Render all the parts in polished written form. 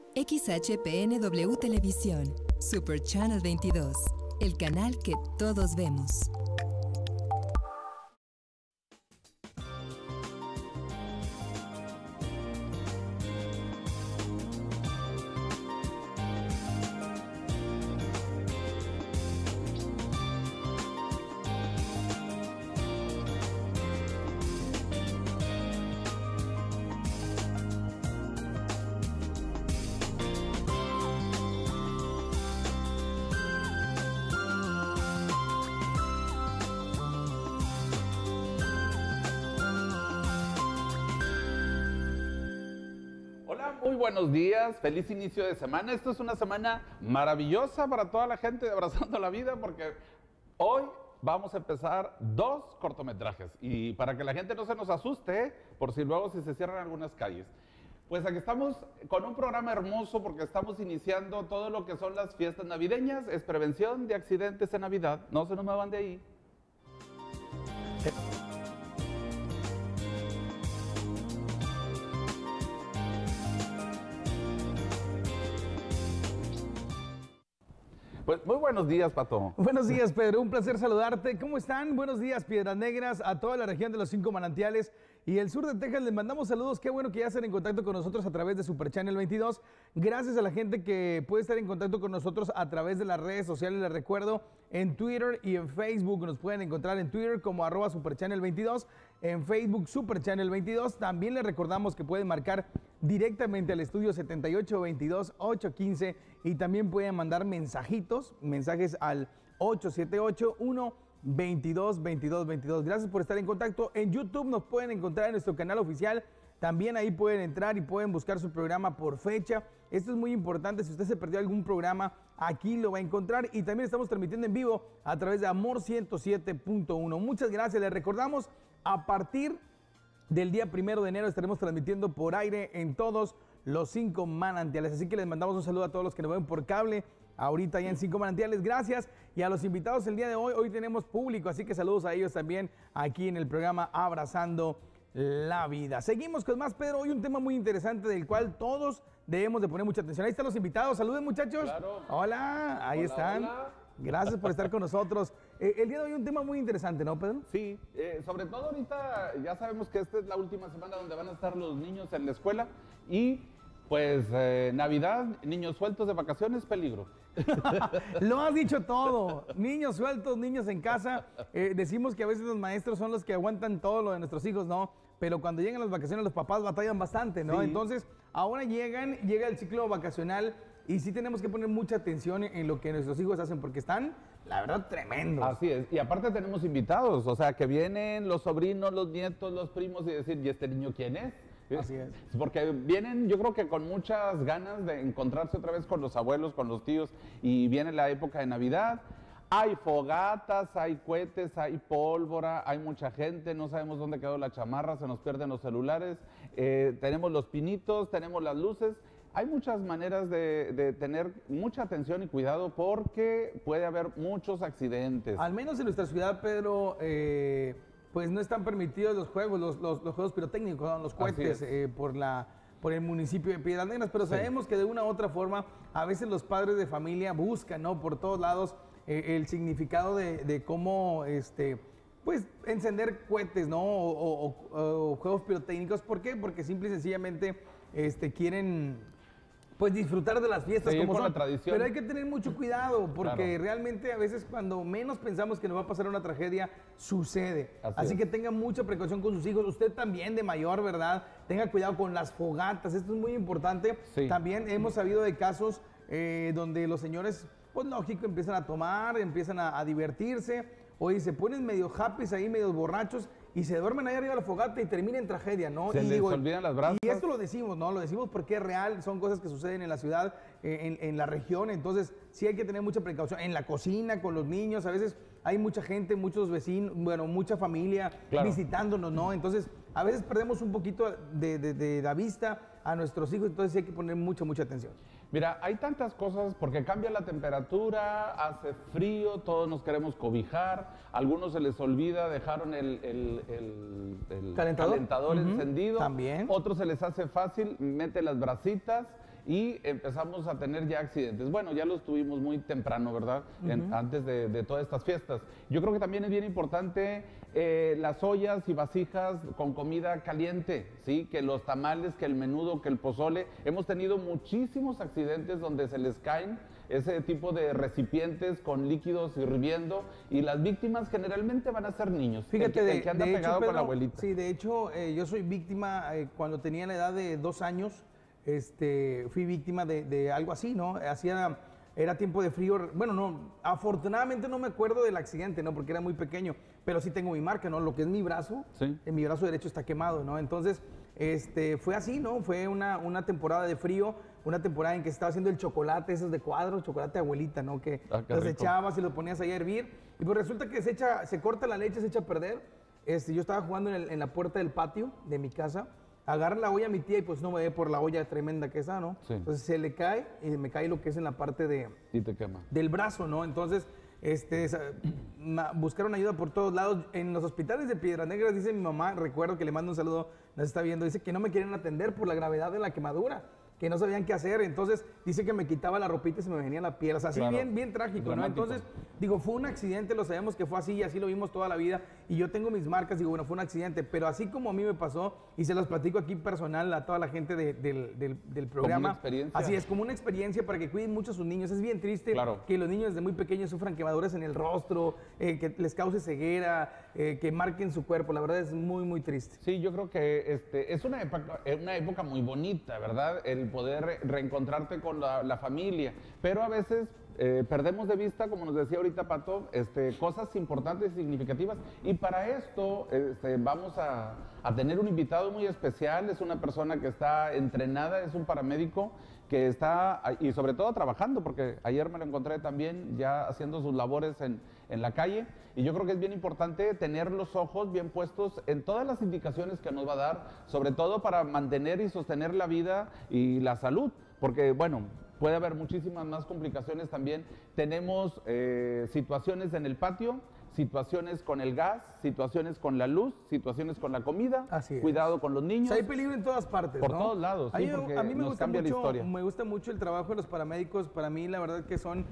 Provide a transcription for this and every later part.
XHPNW Televisión, Super Channel 22, el canal que todos vemos. Muy buenos días, feliz inicio de semana. Esta es una semana maravillosa para toda la gente de Abrazando la Vida porque hoy vamos a empezar 2 cortometrajes y para que la gente no se nos asuste, por si luego se cierran algunas calles. Pues aquí estamos con un programa hermoso porque estamos iniciando todo lo que son las fiestas navideñas, es prevención de accidentes en Navidad. No se nos muevan de ahí. Pues muy buenos días, Pato. Buenos días, Pedro. Un placer saludarte. ¿Cómo están? Buenos días, Piedras Negras, a toda la región de los 5 manantiales y el sur de Texas. Les mandamos saludos. Qué bueno que ya estén en contacto con nosotros a través de Super Channel 22. Gracias a la gente que puede estar en contacto con nosotros a través de las redes sociales. Les recuerdo, en Twitter y en Facebook. Nos pueden encontrar en Twitter como @SuperChannel22, en Facebook Super Channel 22. También les recordamos que pueden marcar directamente al estudio 7822-815 y también pueden mandar mensajes al 878-122-2222. Gracias por estar en contacto. En YouTube nos pueden encontrar en nuestro canal oficial. También ahí pueden entrar y pueden buscar su programa por fecha. Esto es muy importante. Si usted se perdió algún programa, aquí lo va a encontrar. Y también estamos transmitiendo en vivo a través de Amor 107.1. Muchas gracias. Les recordamos, a partir del día 1 de enero estaremos transmitiendo por aire en todos los 5 manantiales. Así que les mandamos un saludo a todos los que nos ven por cable ahorita ya en 5 manantiales. Gracias. Y a los invitados el día de hoy, hoy tenemos público, así que saludos a ellos también aquí en el programa Abrazando la Vida. Seguimos con más, Pedro. Hoy un tema muy interesante del cual todos debemos de poner mucha atención. Ahí están los invitados. Saluden, muchachos. Claro. Hola, ahí están. Hola. Gracias por estar con nosotros. El día de hoy un tema muy interesante, ¿no, Pedro? Sí, sobre todo ahorita ya sabemos que esta es la última semana donde van a estar los niños en la escuela y pues Navidad, niños sueltos de vacaciones, peligro. Lo has dicho todo. Niños sueltos, niños en casa. Decimos que a veces los maestros son los que aguantan todo lo de nuestros hijos, ¿no? Pero cuando llegan las vacaciones los papás batallan bastante, ¿no? Sí. Entonces, ahora llega el ciclo vacacional y sí tenemos que poner mucha atención en lo que nuestros hijos hacen porque están, la verdad, tremendos. Así es. Y aparte tenemos invitados, o sea, que vienen los sobrinos, los nietos, los primos y decir, ¿y este niño quién es? Así es. Porque vienen, yo creo que con muchas ganas de encontrarse otra vez con los abuelos, con los tíos, y viene la época de Navidad. Hay fogatas, hay cohetes, hay pólvora, hay mucha gente, no sabemos dónde quedó la chamarra, se nos pierden los celulares, tenemos los pinitos, tenemos las luces. Hay muchas maneras de tener mucha atención y cuidado porque puede haber muchos accidentes. Al menos en nuestra ciudad, Pedro, pues no están permitidos los juegos, los juegos pirotécnicos, ¿no? Los cohetes por el municipio de Piedras Negras, pero sabemos que de una u otra forma a veces los padres de familia buscan, ¿no? Por todos lados el significado de cómo pues encender cohetes, ¿no? O juegos pirotécnicos. ¿Por qué? Porque simple y sencillamente quieren pues disfrutar de las fiestas como son, la tradición. Pero hay que tener mucho cuidado porque realmente a veces cuando menos pensamos que nos va a pasar una tragedia, sucede. Así que tenga mucha precaución con sus hijos. Usted también de mayor, ¿verdad? Tenga cuidado con las fogatas, esto es muy importante. Sí. También hemos sabido de casos donde los señores, pues lógico, empiezan a tomar, empiezan a divertirse. Oye, se ponen medio happy ahí, medio borrachos y se duermen ahí arriba de la fogata y termina en tragedia, ¿no? Se les olvidan las brasas. Y esto lo decimos, ¿no? Lo decimos porque es real, son cosas que suceden en la ciudad, en la región, entonces sí hay que tener mucha precaución. En la cocina, con los niños, a veces hay mucha gente, muchos vecinos, bueno, mucha familia visitándonos, ¿no? Entonces, a veces perdemos un poquito de la vista a nuestros hijos, entonces sí hay que poner mucha atención. Mira, hay tantas cosas porque cambia la temperatura, hace frío, todos nos queremos cobijar, a algunos se les olvida, dejaron el calentador encendido. También. Otros se les hace fácil, mete las brasitas y empezamos a tener ya accidentes. Bueno, ya los tuvimos muy temprano, ¿verdad? Antes de todas estas fiestas. Yo creo que también es bien importante las ollas y vasijas con comida caliente, ¿sí? Que los tamales, que el menudo, que el pozole. Hemos tenido muchísimos accidentes donde se les caen ese tipo de recipientes con líquidos hirviendo y las víctimas generalmente van a ser niños. Fíjate, el que anda pegado Pedro, con la abuelita. Sí, de hecho, yo soy víctima, cuando tenía la edad de 2 años, fui víctima de algo así, ¿no? Era tiempo de frío, bueno, no, afortunadamente no me acuerdo del accidente, ¿no? Porque era muy pequeño, pero sí tengo mi marca, ¿no? Lo que es mi brazo, sí. En mi brazo derecho está quemado, ¿no? Entonces, fue así, ¿no? Fue una temporada de frío, una temporada en que se estaba haciendo el chocolate, esos de cuadro, chocolate abuelita, ¿no? Que los echabas y los ponías ahí a hervir, y pues resulta que se corta la leche, se echa a perder. Yo estaba jugando en la puerta del patio de mi casa, agarra la olla a mi tía y pues no me ve por la olla tremenda que está, ¿no? Sí. Entonces se le cae y me cae lo que es en la parte y te quema. del brazo, ¿no? Entonces, buscaron ayuda por todos lados. En los hospitales de Piedras Negras, dice mi mamá, recuerdo que le mando un saludo, nos está viendo, dice que no me quieren atender por la gravedad de la quemadura, que no sabían qué hacer. Entonces, dice que me quitaba la ropita y se me venía la piel. O sea, así claro, bien trágico, dramático, ¿no? Entonces, digo, fue un accidente, lo sabemos que fue así y así lo vimos toda la vida. Y yo tengo mis marcas, digo, bueno, fue un accidente. Pero así como a mí me pasó, y se los platico aquí personal a toda la gente del programa. Como una experiencia. Así es, como una experiencia para que cuiden mucho a sus niños. Es bien triste que los niños desde muy pequeños sufran quemaduras en el rostro, que les cause ceguera, que marquen su cuerpo. La verdad es muy triste. Sí, yo creo que es una época muy bonita, ¿verdad? El poder reencontrarte con la familia, pero a veces perdemos de vista, como nos decía ahorita Pato, cosas importantes y significativas, y para esto vamos a tener un invitado muy especial. Es una persona que está entrenada, es un paramédico que está, y sobre todo trabajando, porque ayer me lo encontré también ya haciendo sus labores en la calle, y yo creo que es bien importante tener los ojos bien puestos en todas las indicaciones que nos va a dar, sobre todo para mantener y sostener la vida y la salud, porque bueno, puede haber muchísimas más complicaciones también. Tenemos situaciones en el patio, situaciones con el gas, situaciones con la luz, situaciones con la comida. Así es. Cuidado con los niños. O sea, hay peligro en todas partes, por ¿no? todos lados, sí, porque a mí me nos gusta cambia mucho, la historia. me gusta mucho el trabajo de los paramédicos. Para mí, la verdad que son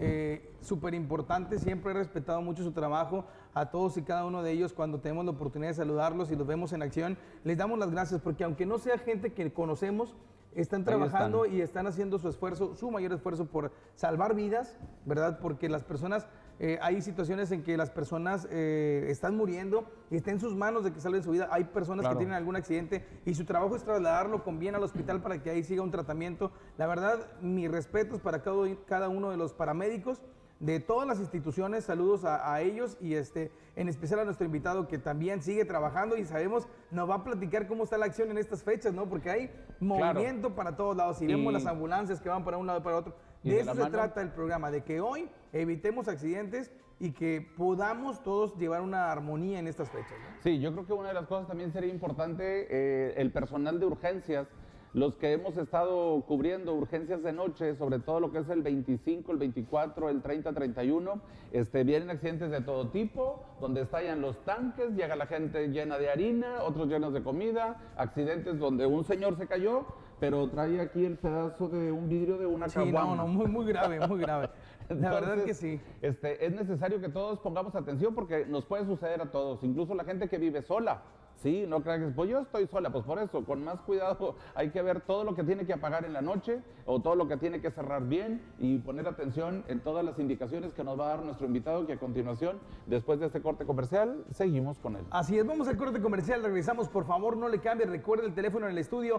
súper importantes. Siempre he respetado mucho su trabajo. A todos y cada uno de ellos, cuando tenemos la oportunidad de saludarlos y los vemos en acción, les damos las gracias, porque aunque no sea gente que conocemos, están trabajando y están haciendo su esfuerzo, su mayor esfuerzo por salvar vidas, ¿verdad? Porque las personas, hay situaciones en que las personas están muriendo y está en sus manos de que salven su vida. Hay personas que tienen algún accidente y su trabajo es trasladarlo con bien al hospital para que ahí siga un tratamiento. La verdad, mis respetos para cada uno de los paramédicos de todas las instituciones. Saludos a ellos y en especial a nuestro invitado, que también sigue trabajando y sabemos, nos va a platicar cómo está la acción en estas fechas, ¿no? Porque hay movimiento para todos lados y vemos las ambulancias que van para un lado y para otro. De eso se trata el programa, de que hoy evitemos accidentes y que podamos todos llevar una armonía en estas fechas, ¿no? Sí, yo creo que una de las cosas también sería importante, el personal de urgencias, los que hemos estado cubriendo urgencias de noche, sobre todo lo que es el 25, el 24, el 30, 31, vienen accidentes de todo tipo, donde estallan los tanques, llega la gente llena de harina, otros llenos de comida, accidentes donde un señor se cayó, pero trae aquí el pedazo de un vidrio de una caguama. Sí, muy grave, muy grave. Entonces, la verdad que sí. Es necesario que todos pongamos atención porque nos puede suceder a todos, incluso la gente que vive sola. Sí, no crean que pues yo estoy sola, pues por eso, con más cuidado hay que ver todo lo que tiene que apagar en la noche o todo lo que tiene que cerrar bien y poner atención en todas las indicaciones que nos va a dar nuestro invitado, que a continuación, después de este corte comercial, seguimos con él. Así es, vamos al corte comercial, regresamos, por favor no le cambie, recuerde el teléfono en el estudio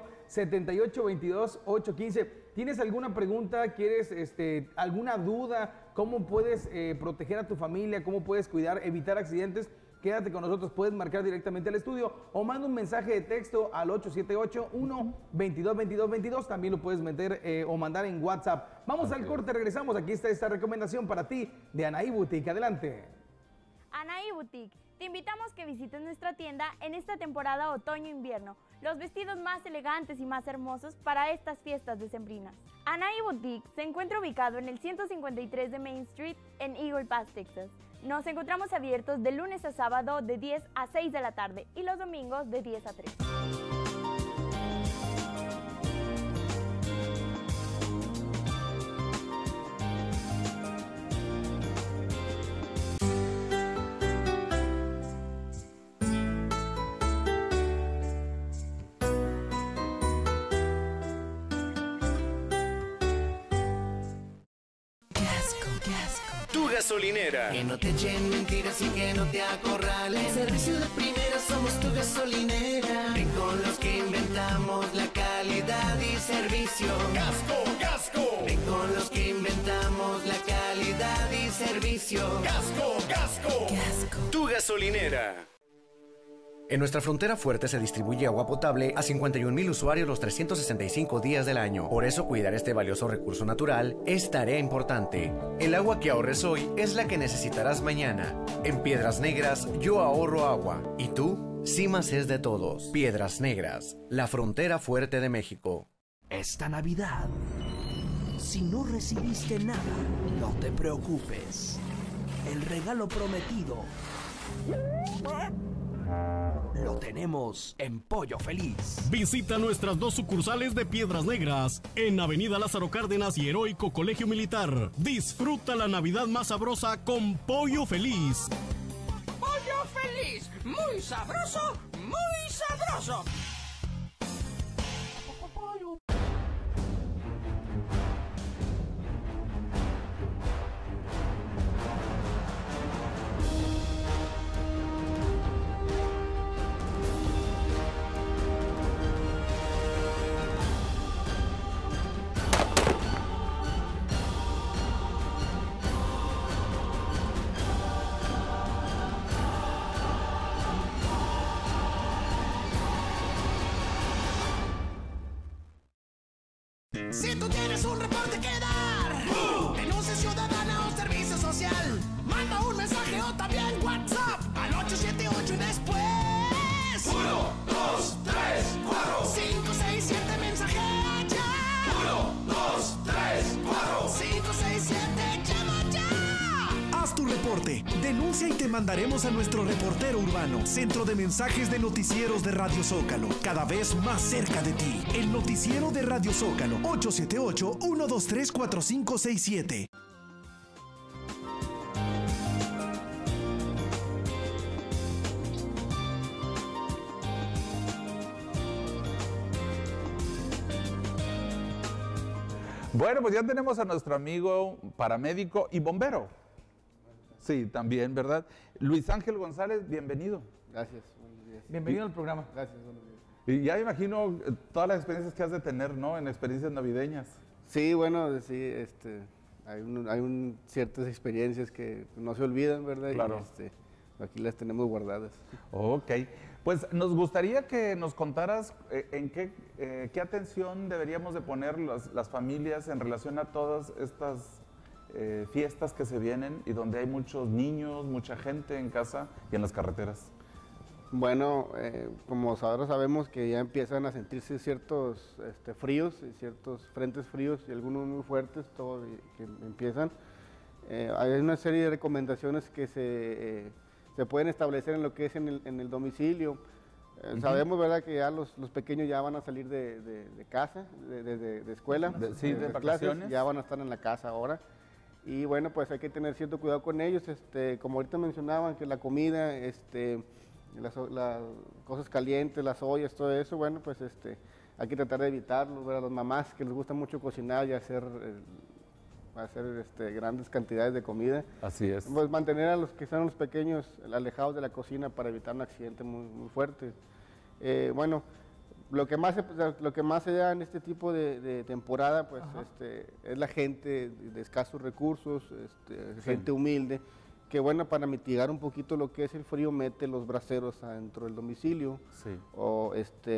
7822-815. ¿Tienes alguna pregunta? ¿Quieres alguna duda? ¿Cómo puedes proteger a tu familia? ¿Cómo puedes cuidar, evitar accidentes? Quédate con nosotros, puedes marcar directamente al estudio o manda un mensaje de texto al 878-122-2222. También lo puedes meter o mandar en WhatsApp. Vamos al corte, regresamos. Aquí está esta recomendación para ti de Anaí Boutique. Adelante. Anaí Boutique. Te invitamos que visites nuestra tienda en esta temporada otoño-invierno. Los vestidos más elegantes y más hermosos para estas fiestas decembrinas. Anaí Boutique se encuentra ubicado en el 153 de Main Street en Eagle Pass, Texas. Nos encontramos abiertos de lunes a sábado de 10 a 6 de la tarde y los domingos de 10 a 3. tu gasolinera. Que no te echen mentiras y que no te acorralen. Servicio de primera, somos tu gasolinera. Ven con los que inventamos la calidad y servicio. ¡Gasco, gasco! Ven con los que inventamos la calidad y servicio. ¡Gasco, gasco! Gasco. Tu gasolinera. En nuestra frontera fuerte se distribuye agua potable a 51,000 usuarios los 365 días del año. Por eso cuidar este valioso recurso natural es tarea importante. El agua que ahorres hoy es la que necesitarás mañana. En Piedras Negras yo ahorro agua. ¿Y tú? Cimas es de todos. Piedras Negras, la frontera fuerte de México. Esta Navidad, si no recibiste nada, no te preocupes. El regalo prometido lo tenemos en Pollo Feliz. Visita nuestras 2 sucursales de Piedras Negras en Avenida Lázaro Cárdenas y Heroico Colegio Militar. Disfruta la Navidad más sabrosa con Pollo Feliz. Pollo Feliz, muy sabroso, muy sabroso. Si tú tienes un reporte que dar, denuncia ciudadana o servicio social, manda un mensaje o también WhatsApp al 878 y después 1, 2, 3, 4 5, 6, 7 mensajea ya. 1, 2, 3, 4 5, 6, 7, llama ya. Haz tu reporte, denuncia y te mandaremos a nuestro reportero urbano, Centro de Mensajes de Noticieros de Radio Zócalo, cada vez más cerca de ti. El noticiero de Radio Zócalo, 878-123-4567. Bueno, pues ya tenemos a nuestro amigo paramédico y bombero. Sí, también, ¿verdad? Luis Ángel González, bienvenido. Gracias, buenos días. Bienvenido al programa. Gracias, buenos días. Y ya imagino todas las experiencias que has de tener, ¿no? En experiencias navideñas. Sí, bueno, sí, hay ciertas experiencias que no se olvidan, ¿verdad? Claro. Y aquí las tenemos guardadas. Ok. Pues nos gustaría que nos contaras en qué atención deberíamos de poner las familias en relación a todas estas fiestas que se vienen y donde hay muchos niños, mucha gente en casa y en las carreteras. Bueno, como ahora sabemos que ya empiezan a sentirse ciertos fríos, ciertos frentes fríos y algunos muy fuertes, todos que empiezan. Hay una serie de recomendaciones que se pueden establecer en lo que es en el domicilio. Sabemos, ¿verdad?, que ya los pequeños ya van a salir de casa, de escuela, de vacaciones. Clases, ya van a estar en la casa ahora. Y bueno, pues hay que tener cierto cuidado con ellos, como ahorita mencionaban, que la comida, las cosas calientes, las ollas, todo eso, bueno, pues hay que tratar de evitarlo, ¿verdad? Las mamás que les gusta mucho cocinar y hacer grandes cantidades de comida. Así es. Pues mantener a los que son los pequeños alejados de la cocina para evitar un accidente muy, muy fuerte. Bueno, lo que más se da en este tipo de temporada, pues es la gente de escasos recursos, gente humilde, que bueno, para mitigar un poquito lo que es el frío, mete los braseros adentro del domicilio, sí, o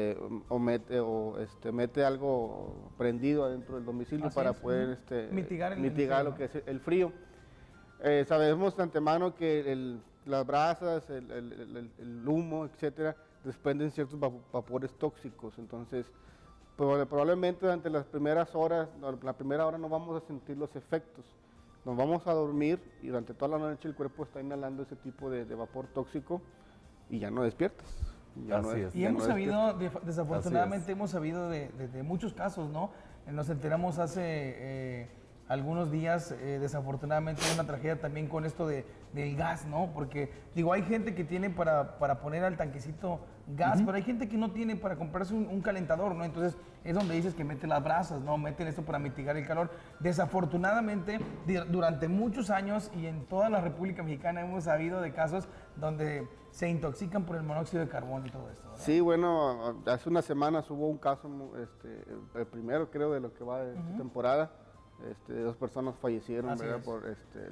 mete algo prendido adentro del domicilio. Así para poder mitigar lo que es el frío. Sabemos de antemano que las brasas, el humo, etcétera, desprenden ciertos vapores tóxicos, entonces probablemente durante las primeras horas, la primera hora no vamos a sentir los efectos. Nos vamos a dormir y durante toda la noche el cuerpo está inhalando ese tipo de vapor tóxico y ya no despiertas. Y hemos sabido, desafortunadamente hemos sabido de muchos casos, ¿no? Nos enteramos hace algunos días, desafortunadamente, una tragedia también con esto del gas, ¿no? Porque, digo, hay gente que tiene para poner al tanquecito gas, pero hay gente que no tiene para comprarse un calentador, ¿no? Entonces es donde dices que meten las brasas, ¿no? Meten esto para mitigar el calor. Desafortunadamente, durante muchos años y en toda la República Mexicana hemos sabido de casos donde se intoxican por el monóxido de carbono y todo esto, ¿verdad? Sí, bueno, hace unas semanas hubo un caso, el primero creo de lo que va de esta temporada, 2 personas fallecieron, Así ¿verdad? es. Por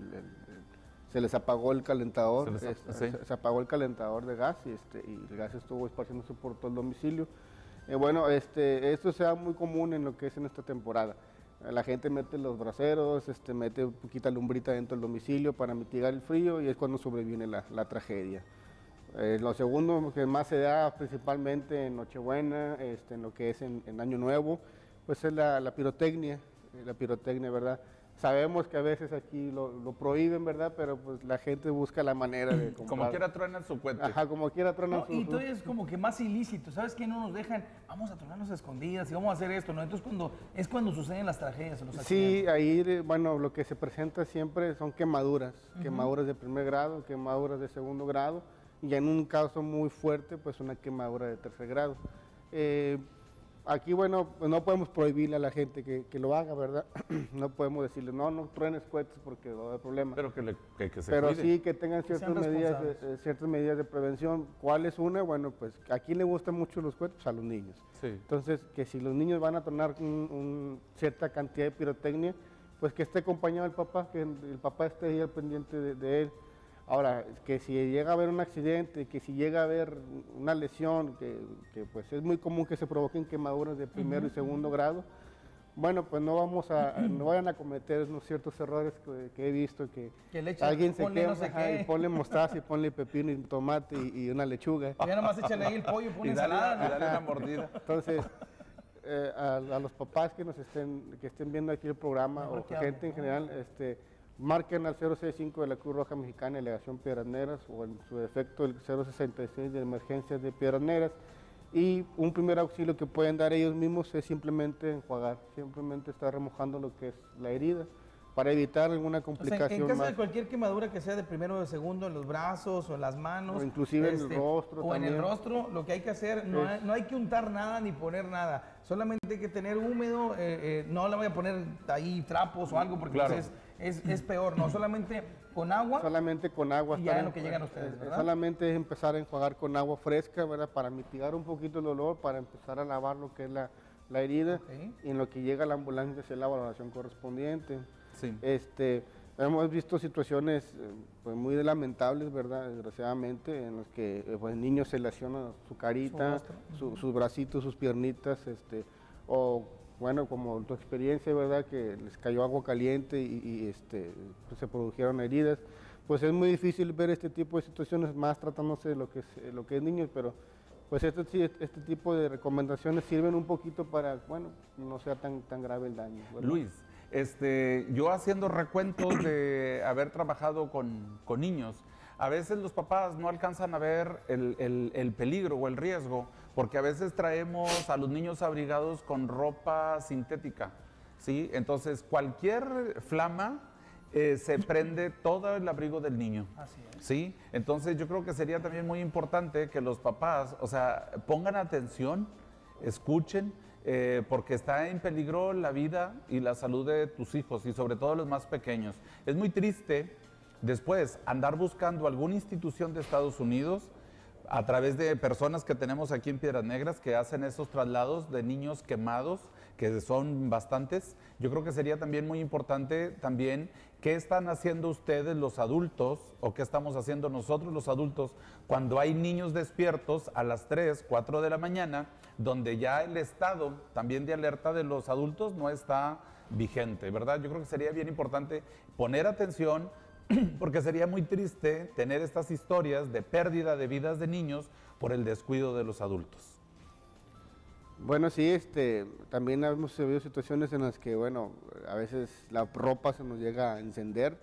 se les apagó el calentador, se apagó el calentador de gas y el gas estuvo esparciéndose por todo el domicilio. Bueno, esto se da muy común en lo que es en esta temporada. La gente mete los braseros, mete un poquita lumbrita dentro del domicilio para mitigar el frío y es cuando sobreviene la tragedia. Lo segundo que más se da principalmente en Nochebuena, en lo que es en Año Nuevo, pues es la pirotecnia, ¿verdad? Sabemos que a veces aquí lo prohíben, ¿verdad? Pero pues la gente busca la manera de comprar. Como quiera truenan su cohete. Ajá, como quiera truenan su... Y todo es como que más ilícito, ¿sabes qué? No nos dejan, vamos a tronarnos a escondidas y vamos a hacer esto, ¿no? Entonces cuando suceden las tragedias, los accidentes. Sí, ahí, bueno, lo que se presenta siempre son quemaduras, quemaduras de primer grado, quemaduras de segundo grado, y en un caso muy fuerte, pues una quemadura de tercer grado. Aquí, bueno, pues no podemos prohibirle a la gente que lo haga, ¿verdad? No podemos decirle, no truenes cohetes porque va a haber problemas. Pero que se Pero cuide. sí que tengan ciertas medidas de prevención. ¿Cuál es una? Bueno, pues ¿a quién le gustan mucho los cohetes? Pues a los niños. Sí. Entonces, que si los niños van a tronar cierta cantidad de pirotecnia, pues que esté acompañado el papá, que el papá esté ahí al pendiente de él. Ahora, que si llega a haber un accidente, que si llega a haber una lesión, que pues es muy común que se provoquen quemaduras de primero y segundo grado, bueno, pues no vayan a cometer unos ciertos errores que he visto, que alguien se quema, y ponle mostaza y ponle pepino y tomate y una lechuga. Y ya nomás échale ahí el pollo y ponle ensalada, ¿no? Y dale una mordida. Entonces, a los papás que estén viendo aquí el programa, o gente en general, marquen al 065 de la Cruz Roja Mexicana, Delegación Piedras Negras, o en su defecto el 066 de emergencias de Piedras Negras. Y un primer auxilio que pueden dar ellos mismos es simplemente enjuagar, simplemente estar remojando lo que es la herida para evitar alguna complicación. En caso de cualquier quemadura que sea de primero o de segundo, en los brazos o en las manos. O inclusive en el rostro o también. en el rostro, lo que hay que hacer, no hay que untar nada ni poner nada. Solamente hay que tener húmedo, no le voy a poner ahí trapos o algo porque claro. es peor, ¿no? Solamente con agua. Solamente con agua. Y ya en lo que llegan ustedes, ¿verdad? Solamente es empezar a enjuagar con agua fresca, ¿verdad? Para mitigar un poquito el olor, para empezar a lavar lo que es la herida. Okay. Y en lo que llega a la ambulancia se hace la valoración correspondiente. Sí. Hemos visto situaciones pues muy lamentables, ¿verdad? Desgraciadamente, en las que pues, niños se lesionan su carita, sus bracitos, sus piernitas, o bueno, como tu experiencia, ¿verdad? Que les cayó agua caliente y pues, se produjeron heridas. Pues es muy difícil ver este tipo de situaciones, más tratándose de lo que es niños, pero pues este tipo de recomendaciones sirven un poquito para, bueno, no sea tan grave el daño, ¿verdad? Luis, yo haciendo recuentos de haber trabajado con niños, a veces los papás no alcanzan a ver el peligro o el riesgo, porque a veces traemos a los niños abrigados con ropa sintética, ¿sí? Entonces, cualquier flama se prende todo el abrigo del niño. Así es. ¿Sí? Entonces, yo creo que sería también muy importante que los papás, o sea, pongan atención, escuchen, porque está en peligro la vida y la salud de tus hijos y sobre todo los más pequeños. Es muy triste después andar buscando alguna institución de Estados Unidos a través de personas que tenemos aquí en Piedras Negras que hacen esos traslados de niños quemados, que son bastantes. Yo creo que sería también muy importante también qué están haciendo ustedes los adultos o qué estamos haciendo nosotros los adultos cuando hay niños despiertos a las 3, 4 de la mañana, donde ya el estado también de alerta de los adultos no está vigente, ¿verdad? Yo creo que sería bien importante poner atención, porque sería muy triste tener estas historias de pérdida de vidas de niños por el descuido de los adultos. Bueno, sí, también hemos vivido situaciones en las que, bueno, a veces la ropa se nos llega a encender.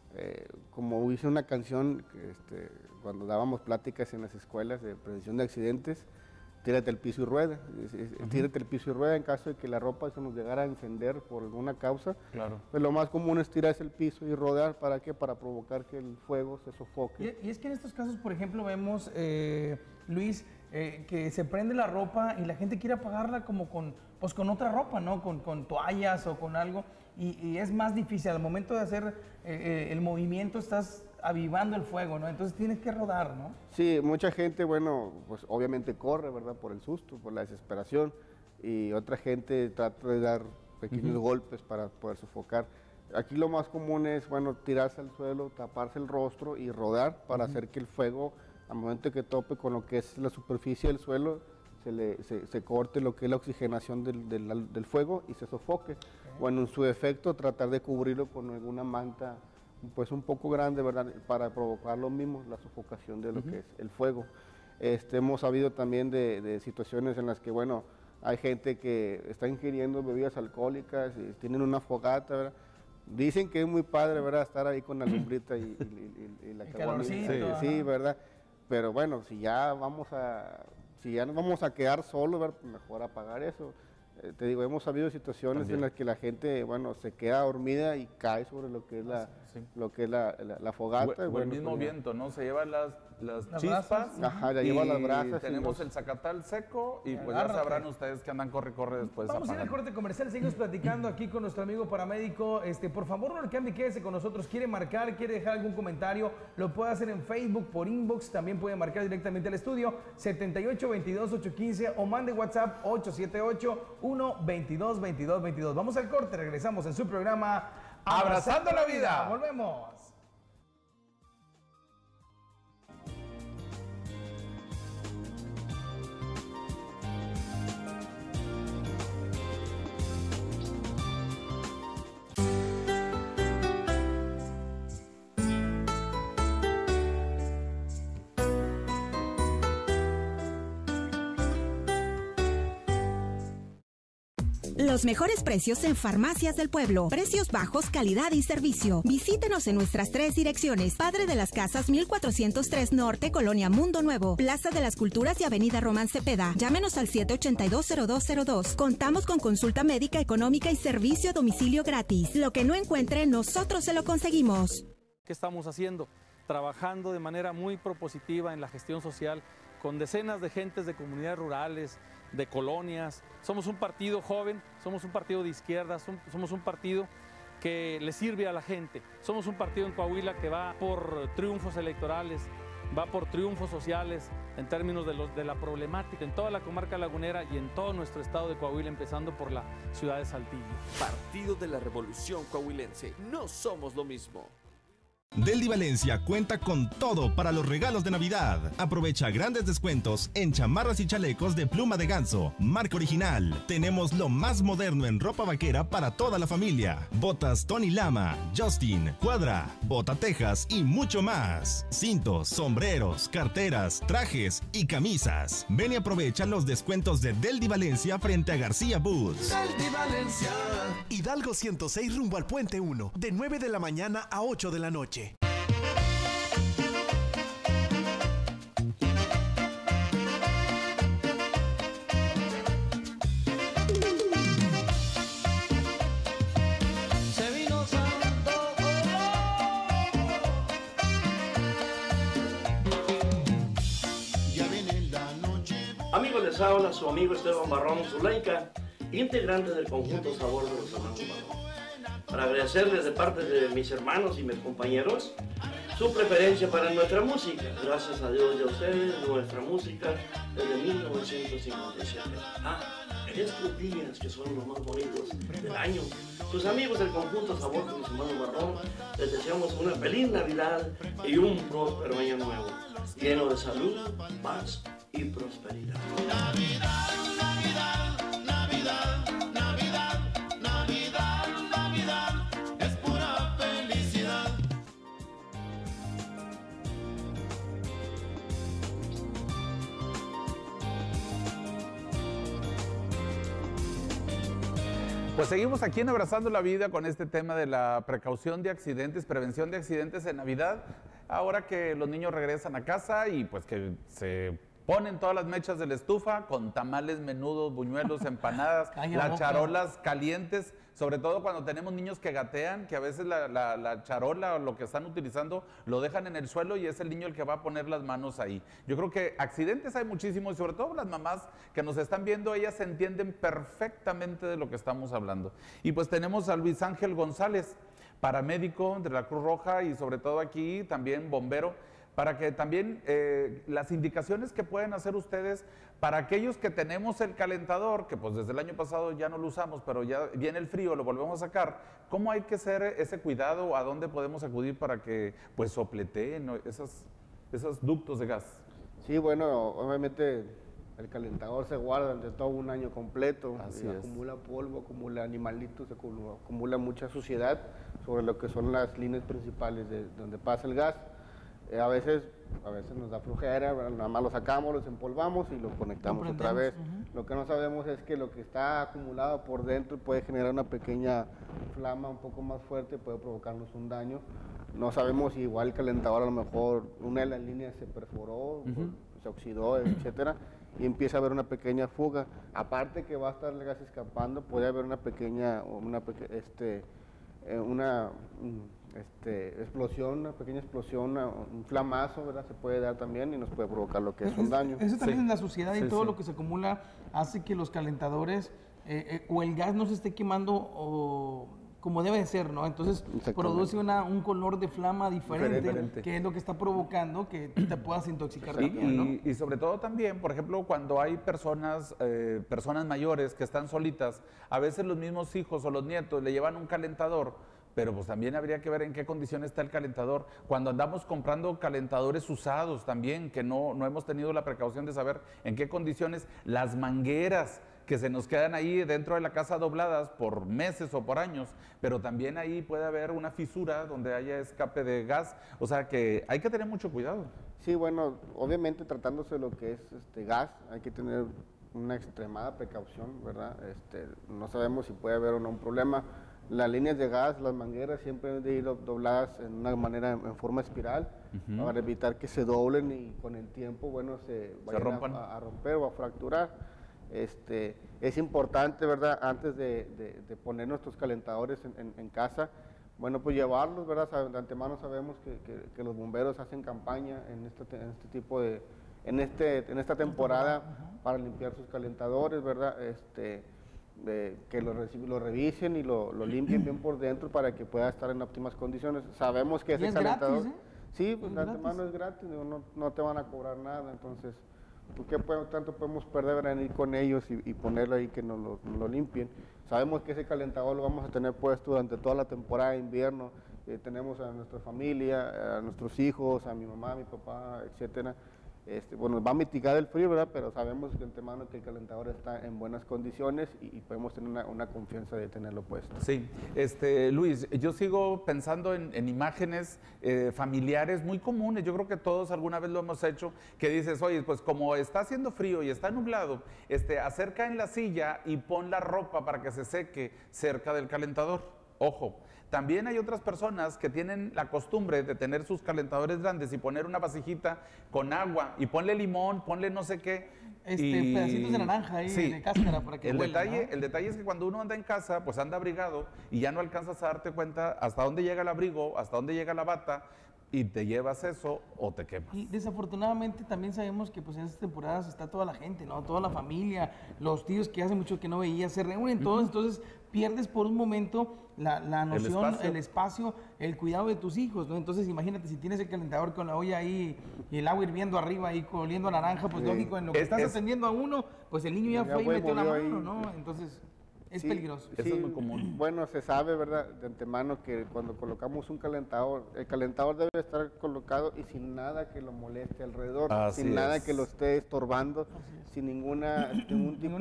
Como hice una canción, cuando dábamos pláticas en las escuelas de prevención de accidentes, tírate al piso y rueda. Tírate al piso y rueda en caso de que la ropa se nos llegara a encender por alguna causa. Claro. Pues lo más común es tirarse el piso y rodar. ¿Para qué? Para provocar que el fuego se sofoque. Y es que en estos casos, por ejemplo, vemos, Luis, que se prende la ropa y la gente quiere apagarla como con otra ropa, ¿no? Con toallas o con algo. Y es más difícil. Al momento de hacer el movimiento estás avivando el fuego, ¿no? Entonces tienes que rodar, ¿no? Sí, mucha gente, bueno, pues obviamente corre, ¿verdad? Por el susto, por la desesperación. Y otra gente trata de dar pequeños golpes para poder sofocar. Aquí lo más común es, bueno, tirarse al suelo, taparse el rostro y rodar para hacer que el fuego, al momento que tope con lo que es la superficie del suelo, se corte lo que es la oxigenación del fuego y se sofoque. Bueno, en su efecto, tratar de cubrirlo con alguna manta, pues un poco grande, ¿verdad? Para provocar lo mismo, la sofocación de lo que es el fuego. Hemos sabido también de situaciones en las que, bueno, hay gente que está ingiriendo bebidas alcohólicas y tienen una fogata, ¿verdad? Dicen que es muy padre, ¿verdad? Estar ahí con la lumbrita y la caguamita. Sí, ¿verdad? Pero bueno, si ya nos vamos a quedar solos, ¿verdad? Mejor apagar eso. Te digo, hemos sabido situaciones en las que la gente, bueno, se queda dormida y cae sobre lo que es la fogata. O el mismo viento, ¿no? Se lleva las chispas. Ajá, ya lleva las brasas. Tenemos el zacatal seco y pues ya sabrán ustedes que andan corre después. Vamos a ir al corte comercial, seguimos platicando aquí con nuestro amigo paramédico. Por favor, no le cambie, quédese con nosotros. Quiere marcar, quiere dejar algún comentario, lo puede hacer en Facebook, por inbox, también puede marcar directamente al estudio 7822-815 o mande WhatsApp 878-122-2222. Vamos al corte, regresamos en su programa Abrazando la Vida. Volvemos. Los mejores precios en Farmacias del Pueblo. Precios bajos, calidad y servicio. Visítenos en nuestras 3 direcciones. Padre de las Casas 1403 Norte, Colonia Mundo Nuevo, Plaza de las Culturas y Avenida Román Cepeda. Llámenos al 782-0202. Contamos con consulta médica, económica y servicio a domicilio gratis. Lo que no encuentre, nosotros se lo conseguimos. ¿Qué estamos haciendo? Trabajando de manera muy propositiva en la gestión social con decenas de gentes de comunidades rurales, de colonias. Somos un partido joven, somos un partido de izquierda, somos un partido que le sirve a la gente. Somos un partido en Coahuila que va por triunfos electorales, va por triunfos sociales en términos de la problemática en toda la comarca lagunera y en todo nuestro estado de Coahuila, empezando por la ciudad de Saltillo. Partido de la Revolución Coahuilense, no somos lo mismo. Deldi Valencia cuenta con todo para los regalos de Navidad. Aprovecha grandes descuentos en chamarras y chalecos de pluma de ganso, marca original. Tenemos lo más moderno en ropa vaquera para toda la familia. Botas Tony Lama, Justin, Cuadra, Bota Texas y mucho más. Cintos, sombreros, carteras, trajes y camisas. Ven y aprovecha los descuentos de Deldi Valencia frente a García Boots. Deldi Valencia. Hidalgo 106 rumbo al Puente 1, de 9 de la mañana a 8 de la noche. Amigos, les habla su amigo Esteban Barrón Zuleika, integrante del conjunto Sabor de los Hermanos Barrón. Para agradecerles de parte de mis hermanos y mis compañeros su preferencia para nuestra música. Gracias a Dios y a ustedes, nuestra música desde 1957. En estos días que son los más bonitos del año, sus amigos del conjunto Sabor de los Hermanos Barrón les deseamos una feliz Navidad y un próspero año nuevo, lleno de salud, paz y prosperidad. Navidad, Navidad, Navidad, Navidad, Navidad, Navidad, es pura felicidad. Pues seguimos aquí en Abrazando la Vida con este tema de la precaución de accidentes, prevención de accidentes en Navidad. Ahora que los niños regresan a casa y pues que se Ponen todas las mechas de la estufa con tamales, menudos, buñuelos, empanadas, las charolas calientes, sobre todo cuando tenemos niños que gatean, que a veces la charola o lo que están utilizando lo dejan en el suelo y es el niño el que va a poner las manos ahí. Yo creo que accidentes hay muchísimos y sobre todo las mamás que nos están viendo, ellas entienden perfectamente de lo que estamos hablando. Y pues tenemos a Luis Ángel González, paramédico de la Cruz Roja y sobre todo aquí también bombero, para que también las indicaciones que pueden hacer ustedes para aquellos que tenemos el calentador, que pues desde el año pasado ya no lo usamos, pero ya viene el frío, lo volvemos a sacar, ¿cómo hay que hacer ese cuidado? ¿A dónde podemos acudir para que pues sopleteen esos ductos de gas? Sí, bueno, obviamente el calentador se guarda durante todo un año completo, acumula polvo, acumula animalitos, acumula mucha suciedad sobre lo que son las líneas principales de donde pasa el gas. A veces nos da flojera, nada más lo sacamos, lo desempolvamos y lo conectamos otra vez. Lo que no sabemos es que lo que está acumulado por dentro puede generar una pequeña flama un poco más fuerte, puede provocarnos un daño. No sabemos si igual el calentador a lo mejor una de las líneas se perforó, se oxidó, etcétera, y empieza a haber una pequeña fuga. Aparte que va a estar el gas escapando, puede haber una pequeña explosión, una pequeña explosión, un flamazo, ¿verdad? Se puede dar también y nos puede provocar lo que es un daño. Eso también es la suciedad y todo lo que se acumula hace que los calentadores o el gas no se esté quemando o como debe de ser, ¿no? Entonces produce un color de flama diferente, que es lo que está provocando que te puedas intoxicar también, ¿no? Y sobre todo también, por ejemplo, cuando hay personas mayores que están solitas, a veces los mismos hijos o los nietos le llevan un calentador, pero pues también habría que ver en qué condición está el calentador. Cuando andamos comprando calentadores usados también, que no hemos tenido la precaución de saber en qué condiciones, las mangueras que se nos quedan ahí dentro de la casa dobladas por meses o por años, pero también ahí puede haber una fisura donde haya escape de gas, o sea que hay que tener mucho cuidado. Sí, bueno, obviamente tratándose de lo que es gas, hay que tener una extremada precaución, ¿verdad? No sabemos si puede haber o no un problema. Las líneas de gas, las mangueras siempre deben de ir dobladas en una manera, en forma espiral, para evitar que se doblen y con el tiempo, bueno, se vayan a romper o a fracturar. Es importante, ¿verdad? Antes de poner nuestros calentadores en casa, bueno, pues llevarlos, ¿verdad? De antemano sabemos que los bomberos hacen campaña en esta temporada para limpiar sus calentadores, ¿verdad? Que lo revisen y lo limpien bien por dentro para que pueda estar en óptimas condiciones. Sabemos que ese calentador... Gratis, sí, pues de antemano es gratis, no te van a cobrar nada, entonces, ¿por qué tanto podemos perder en ir con ellos y ponerlo ahí que nos lo limpien? Sabemos que ese calentador lo vamos a tener puesto durante toda la temporada de invierno, tenemos a nuestra familia, a nuestros hijos, a mi mamá, a mi papá, etcétera. Bueno, va a mitigar el frío, ¿verdad? Pero sabemos de antemano que el calentador está en buenas condiciones y podemos tener una confianza de tenerlo puesto. Sí, Luis, yo sigo pensando en imágenes familiares muy comunes, yo creo que todos alguna vez lo hemos hecho, que dices, oye, pues como está haciendo frío y está nublado, acerca en la silla y pon la ropa para que se seque cerca del calentador. Ojo. También hay otras personas que tienen la costumbre de tener sus calentadores grandes y poner una vasijita con agua y ponle limón, ponle no sé qué. Pedacitos de naranja ahí, de cáscara para que huela, ¿no? El detalle es que cuando uno anda en casa, pues anda abrigado y ya no alcanzas a darte cuenta hasta dónde llega el abrigo, hasta dónde llega la bata y te llevas eso o te quemas. Y desafortunadamente también sabemos que pues en estas temporadas está toda la gente, ¿no? Toda la familia, los tíos que hace mucho que no veía, se reúnen todos, entonces pierdes por un momento la noción, el espacio, el cuidado de tus hijos, ¿no? Entonces imagínate si tienes el calentador con la olla ahí y el agua hirviendo arriba ahí oliendo a naranja, pues lógico, en lo que estás atendiendo a uno, pues el niño ya fue y metió la mano, ¿no? Entonces es peligroso. Eso es muy común. Bueno, se sabe, ¿verdad?, de antemano que cuando colocamos un calentador, el calentador debe estar colocado y sin nada que lo moleste alrededor, sin nada que lo esté estorbando, sin ningún tipo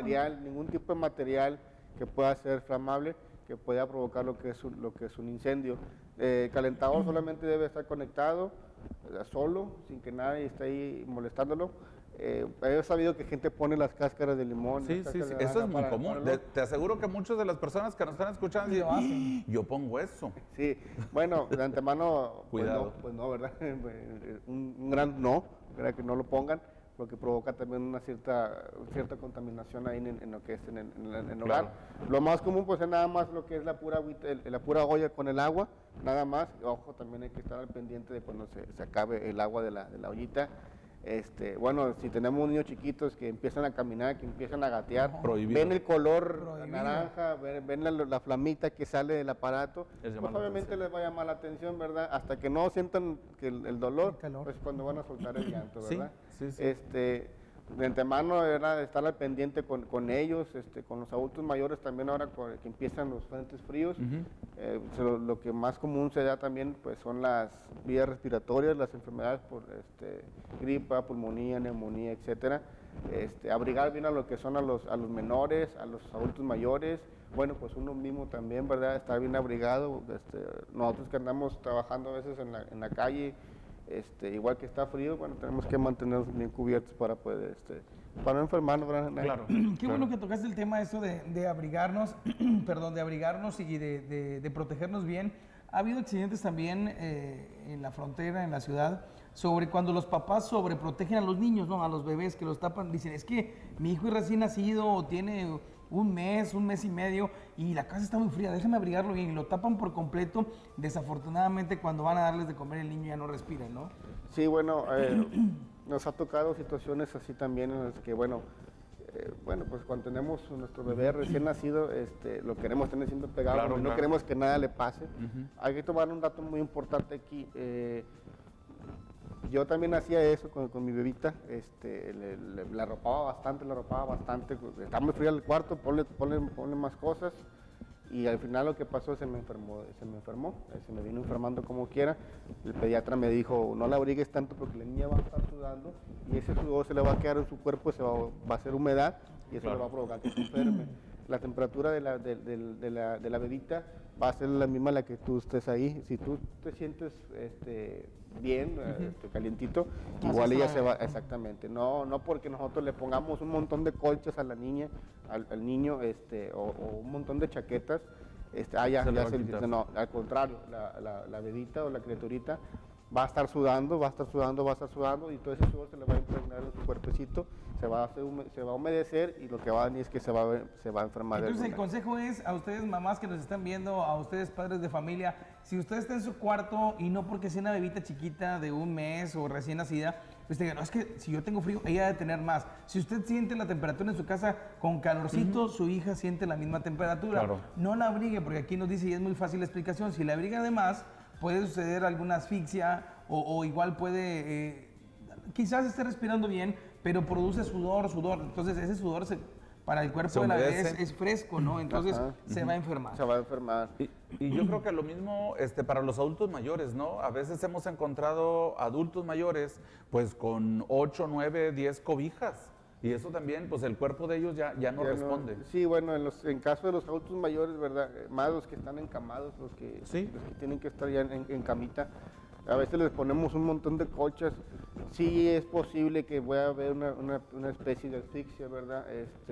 de material que pueda ser flamable, que pueda provocar lo que es un incendio. El calentador solamente debe estar conectado solo, sin que nadie esté ahí molestándolo. He sabido que gente pone las cáscaras de limón. Sí, eso es muy común. Te aseguro que muchas de las personas que nos están escuchando dicen, yo pongo eso. Sí, bueno, de antemano, cuidado. Pues no, ¿verdad? Un gran no, ¿verdad? Que no lo pongan. lo que provoca también una cierta contaminación ahí en lo que es en el hogar. Lo más común pues es nada más lo que es la pura olla con el agua, nada más. Ojo, también hay que estar al pendiente de cuando se acabe el agua de la ollita. Bueno, si tenemos niños chiquitos que empiezan a caminar, que empiezan a gatear, ven el color naranja, ven la flamita que sale del aparato, pues obviamente les va a llamar la atención, ¿verdad? Hasta que no sientan que el dolor, pues cuando van a soltar el llanto, ¿verdad? Sí. De antemano era estar al pendiente con ellos, con los adultos mayores también ahora que empiezan los frentes fríos. Lo que más común se da también pues son las vías respiratorias, las enfermedades por gripa, pulmonía, neumonía, etcétera. Abrigar bien a lo que son a los menores, a los adultos mayores. Bueno, pues uno mismo también, ¿verdad? Estar bien abrigado. Nosotros que andamos trabajando a veces en la calle, igual que está frío, bueno, tenemos que mantenernos bien cubiertos para poder, para no enfermarnos, ¿verdad? Claro. Qué bueno que tocaste el tema eso de abrigarnos, perdón, de abrigarnos y de protegernos bien. Ha habido accidentes también en la frontera, en la ciudad, sobre cuando los papás sobreprotegen a los niños, ¿no? A los bebés que los tapan, dicen, es que mi hijo es recién nacido o tiene un mes y medio y la casa está muy fría, déjame abrigarlo bien, y lo tapan por completo. Desafortunadamente cuando van a darles de comer el niño ya no respira, ¿no? Sí, bueno, nos ha tocado situaciones así también en las que, bueno, pues cuando tenemos nuestro bebé recién nacido, lo queremos tener siempre pegado, no queremos que nada le pase. Hay que tomar un dato muy importante aquí. Yo también hacía eso con mi bebita, la arropaba bastante, está muy fría el cuarto, ponle más cosas, y al final lo que pasó, se me enfermó, se me vino enfermando como quiera. El pediatra me dijo, no la abrigues tanto porque la niña va a estar sudando, y ese sudor se le va a quedar en su cuerpo, va a hacer humedad, y eso le va a provocar que se enferme. La temperatura de la bebita va a ser la misma la que tú estés ahí. Si tú te sientes bien, calientito, igual ella se va, exactamente. No porque nosotros le pongamos un montón de colchas a la niña, al niño, o un montón de chaquetas, no, al contrario, la bebita o la criaturita va a estar sudando, y todo ese sudor se le va a impregnar en su cuerpecito, se va a humedecer, y lo que va a venir es que se va a enfermar. Entonces el consejo es a ustedes mamás que nos están viendo, a ustedes padres de familia, si usted está en su cuarto y no porque sea una bebita chiquita de un mes o recién nacida, pues diga, no, es que si yo tengo frío, ella debe tener más. Si usted siente la temperatura en su casa con calorcito, su hija siente la misma temperatura. No la abrigue, porque aquí nos dice, y es muy fácil la explicación, si la abriga de más, puede suceder alguna asfixia o igual puede, quizás esté respirando bien, pero produce sudor. Entonces ese sudor para el cuerpo de la bebé es fresco, ¿no? Entonces se va a enfermar. Se va a enfermar. Y yo creo que lo mismo para los adultos mayores, ¿no? A veces hemos encontrado adultos mayores pues con 8, 9, 10 cobijas. Y eso también, pues el cuerpo de ellos ya no responde. Sí, bueno, en caso de los adultos mayores, ¿verdad? Más los que están encamados, los que tienen que estar ya en camita, a veces les ponemos un montón de colchas. Sí es posible que pueda haber una especie de asfixia, ¿verdad?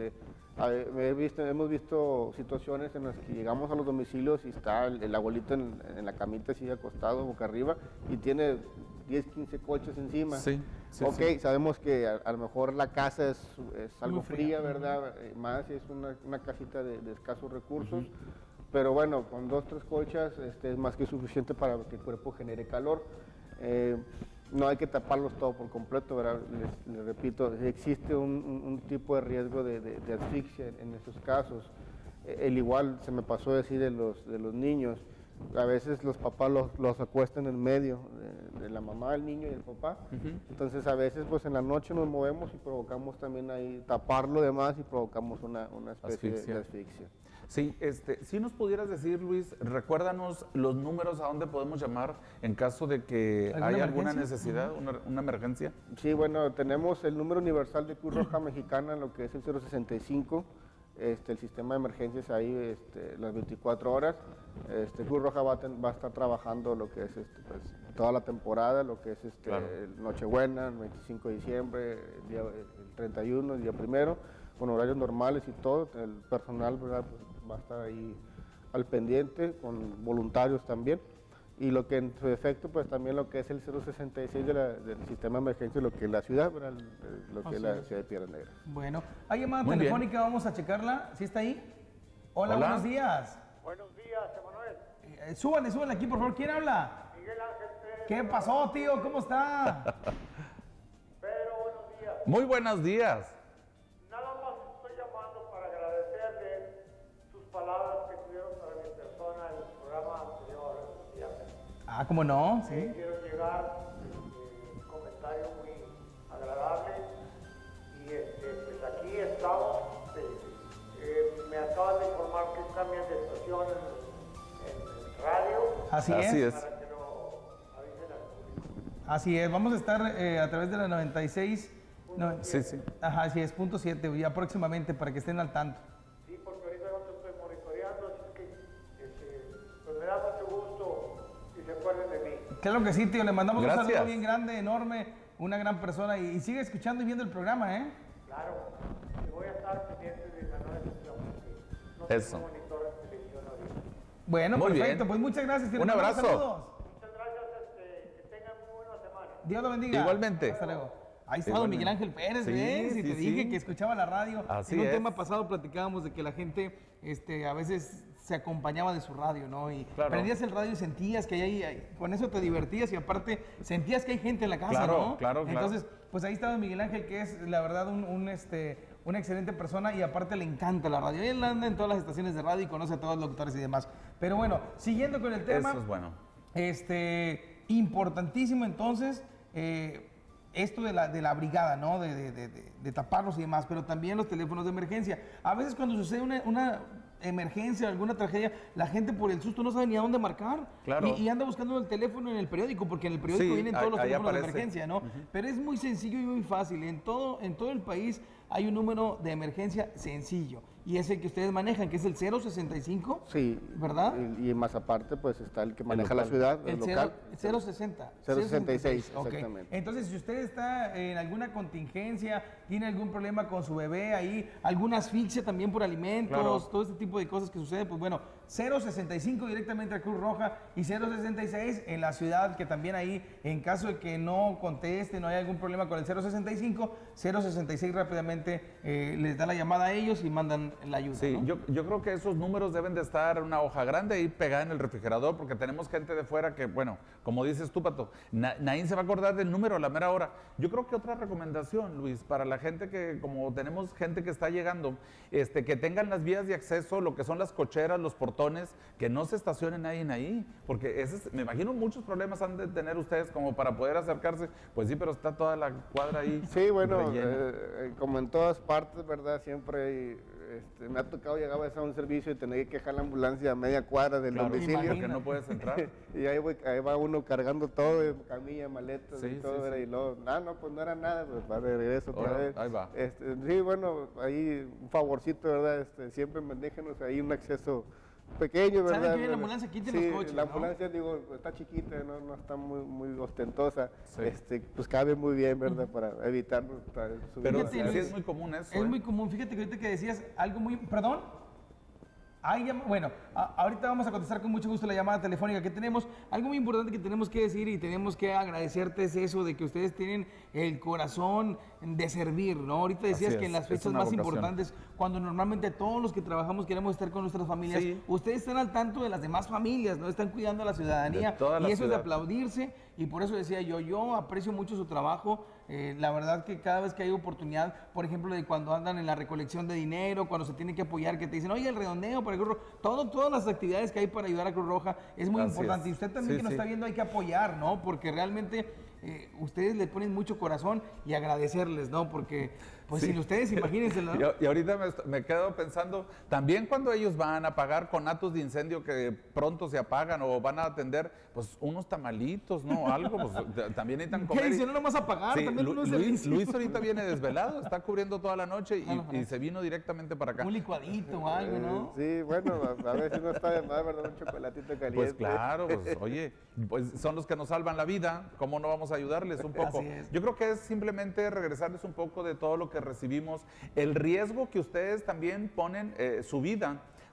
Hemos visto situaciones en las que llegamos a los domicilios y está el abuelito en la camita así acostado, boca arriba, y tiene 10, 15 colchas encima. Sabemos que a lo mejor la casa es algo fría, ¿verdad? Más si es una casita de escasos recursos. Pero bueno, con 2, 3 colchas es más que suficiente para que el cuerpo genere calor. No hay que taparlos todo por completo, ¿verdad? Les repito, existe un tipo de riesgo de asfixia en esos casos. El igual se me pasó a decir de los niños. A veces los papás los acuestan en medio de la mamá, el niño y el papá. Entonces a veces pues en la noche nos movemos y provocamos también ahí taparlo de más y provocamos una especie de asfixia. Sí, si nos pudieras decir, Luis, recuérdanos los números a dónde podemos llamar en caso de que haya alguna necesidad, una emergencia. Sí, bueno, tenemos el número universal de Cruz Roja Mexicana, lo que es el 065. El sistema de emergencias ahí las 24 horas. Cruz Roja va a estar trabajando lo que es pues, toda la temporada, lo que es Nochebuena, el 25 de diciembre, el 31, el día 1, con horarios normales y todo. El personal, ¿verdad? Pues, va a estar ahí al pendiente, con voluntarios también. y lo que en su efecto, pues también lo que es el 066 del sistema de emergencia, lo que es la ciudad, lo que es la ciudad de Piedras Negras. Bueno, hay llamada telefónica, vamos a checarla, ¿sí está ahí? Hola, buenos días. Buenos días, Emanuel. Súbanle aquí, por favor, ¿quién habla? Miguel Ángel Pérez. ¿Qué pasó, tío? ¿Cómo está? Pedro, buenos días. Muy buenos días. Nada más estoy llamando para agradecerle sus palabras que tuvieron para mi persona en el programa anterior. Ah, ¿cómo no? Sí. Quiero llegar un comentario muy agradable y pues aquí estamos. Me acaban de informar que cambian de estación en radio. Así es. Para que lo avisen al público. Así es, vamos a estar a través de la 96. Sí, sí. Ajá, así es, .7, ya próximamente, para que estén al tanto. Sí, porque ahorita no te estoy monitoreando, así que pues me da mucho gusto y se acuerden de mí. Claro que sí, tío, le mandamos un saludo bien grande, enorme, una gran persona y sigue escuchando y viendo el programa, ¿eh? Claro, y voy a estar pendiente de la nueva estación, porque no tengo monitor de televisión ahorita. Bueno, muy perfecto, bien. Pues muchas gracias. Un abrazo. Saludos. Muchas gracias, que tengan muy buena semana. Dios lo bendiga. Igualmente. Hasta luego. Ahí está don Miguel Ángel Pérez, ¿ves? Y te dije que escuchaba la radio. Así en un es. tema pasado platicábamos de que la gente a veces se acompañaba de su radio, ¿no? Y prendías el radio y sentías que con eso te divertías y aparte sentías que hay gente en la casa, ¿no? Claro. Entonces, pues ahí está don Miguel Ángel, que es la verdad una excelente persona y aparte le encanta la radio. Él anda en todas las estaciones de radio y conoce a todos los locutores y demás. Pero bueno, siguiendo con el tema. Eso es bueno. Importantísimo entonces, esto de la brigada, ¿no? De taparlos y demás, pero también los teléfonos de emergencia. A veces cuando sucede una emergencia, alguna tragedia, la gente por el susto no sabe ni a dónde marcar. Claro. Y anda buscando el teléfono en el periódico, porque en el periódico vienen todos los teléfonos aparece. de emergencia, ¿no? Pero es muy sencillo y muy fácil. En todo el país hay un número de emergencia sencillo. Y es el que ustedes manejan, que es el 065. Sí. ¿Verdad? Y más aparte, pues está el que maneja la ciudad, el local. 060. 066, okay. Exactamente. Entonces, si usted está en alguna contingencia, tiene algún problema con su bebé ahí, alguna asfixia también por alimentos, todo este tipo de cosas que sucede, pues bueno, 065 directamente a Cruz Roja y 066 en la ciudad, que también ahí, en caso de que no conteste, no haya algún problema con el 065, 066 rápidamente les da la llamada a ellos y mandan la ayuda. Sí, ¿no? yo creo que esos números deben de estar en una hoja grande ahí pegada en el refrigerador, porque tenemos gente de fuera que, bueno, como dices tú, Pato, nadie se va a acordar del número a la mera hora. Yo creo que otra recomendación, Luis, para la gente que, como tenemos gente que está llegando, que tengan las vías de acceso, lo que son las cocheras, los portones, que no se estacionen ahí, porque me imagino muchos problemas han de tener ustedes como para poder acercarse. Pues sí, pero está toda la cuadra ahí. Sí, bueno, como en todas partes, ¿verdad? Siempre me ha tocado llegar a un servicio y tener que dejar la ambulancia a media cuadra del domicilio. Porque no puedes entrar. Y ahí va uno cargando todo, camilla, maletas y todo. Y luego, pues no era nada, pues va de regreso otra vez. Ahí va. Sí, bueno, ahí un favorcito, ¿verdad? Siempre déjenos ahí un acceso pequeño, ¿verdad? ¿Saben que la ambulancia quita los coches? La ambulancia, digo, está chiquita, no está muy ostentosa. Sí. Pues cabe muy bien, ¿verdad? Para evitar subir. Pero sí es muy común eso. Es muy común. Fíjate que ahorita que decías algo muy... ¿Perdón? Bueno, ahorita vamos a contestar con mucho gusto la llamada telefónica que tenemos. Algo muy importante que tenemos que decir y tenemos que agradecerte es eso de que ustedes tienen el corazón de servir, ¿no? Ahorita decías que en las fechas más importantes, cuando normalmente todos los que trabajamos queremos estar con nuestras familias, ustedes están al tanto de las demás familias, ¿no? Están cuidando a la ciudadanía y eso es de aplaudirse y por eso decía yo aprecio mucho su trabajo. La verdad que cada vez que hay oportunidad, por ejemplo, de cuando andan en la recolección de dinero, cuando se tiene que apoyar, que te dicen, oye, el redondeo para el Cruz Roja, todas las actividades que hay para ayudar a Cruz Roja es muy importante. Y usted también que nos está viendo hay que apoyar, ¿no? Porque realmente ustedes le ponen mucho corazón y agradecerles, ¿no? Porque, pues sin ustedes, imagínense, ¿no? Y ahorita me quedo pensando, también cuando ellos van a pagar conatos de incendio que pronto se apagan o van a atender, pues unos tamalitos, ¿no? Algo, pues también necesitan comer. ¿Qué dice? No nomás a pagar, también Luis ahorita viene desvelado, está cubriendo toda la noche y se vino directamente para acá. Un licuadito o algo, ¿no? Sí, bueno, a veces no está de más, ¿verdad? Un chocolatito caliente. Pues claro, pues oye, pues son los que nos salvan la vida, ¿cómo no vamos a ayudarles un poco? Yo creo que es simplemente regresarles un poco de todo lo que recibimos, el riesgo que ustedes también ponen su vida,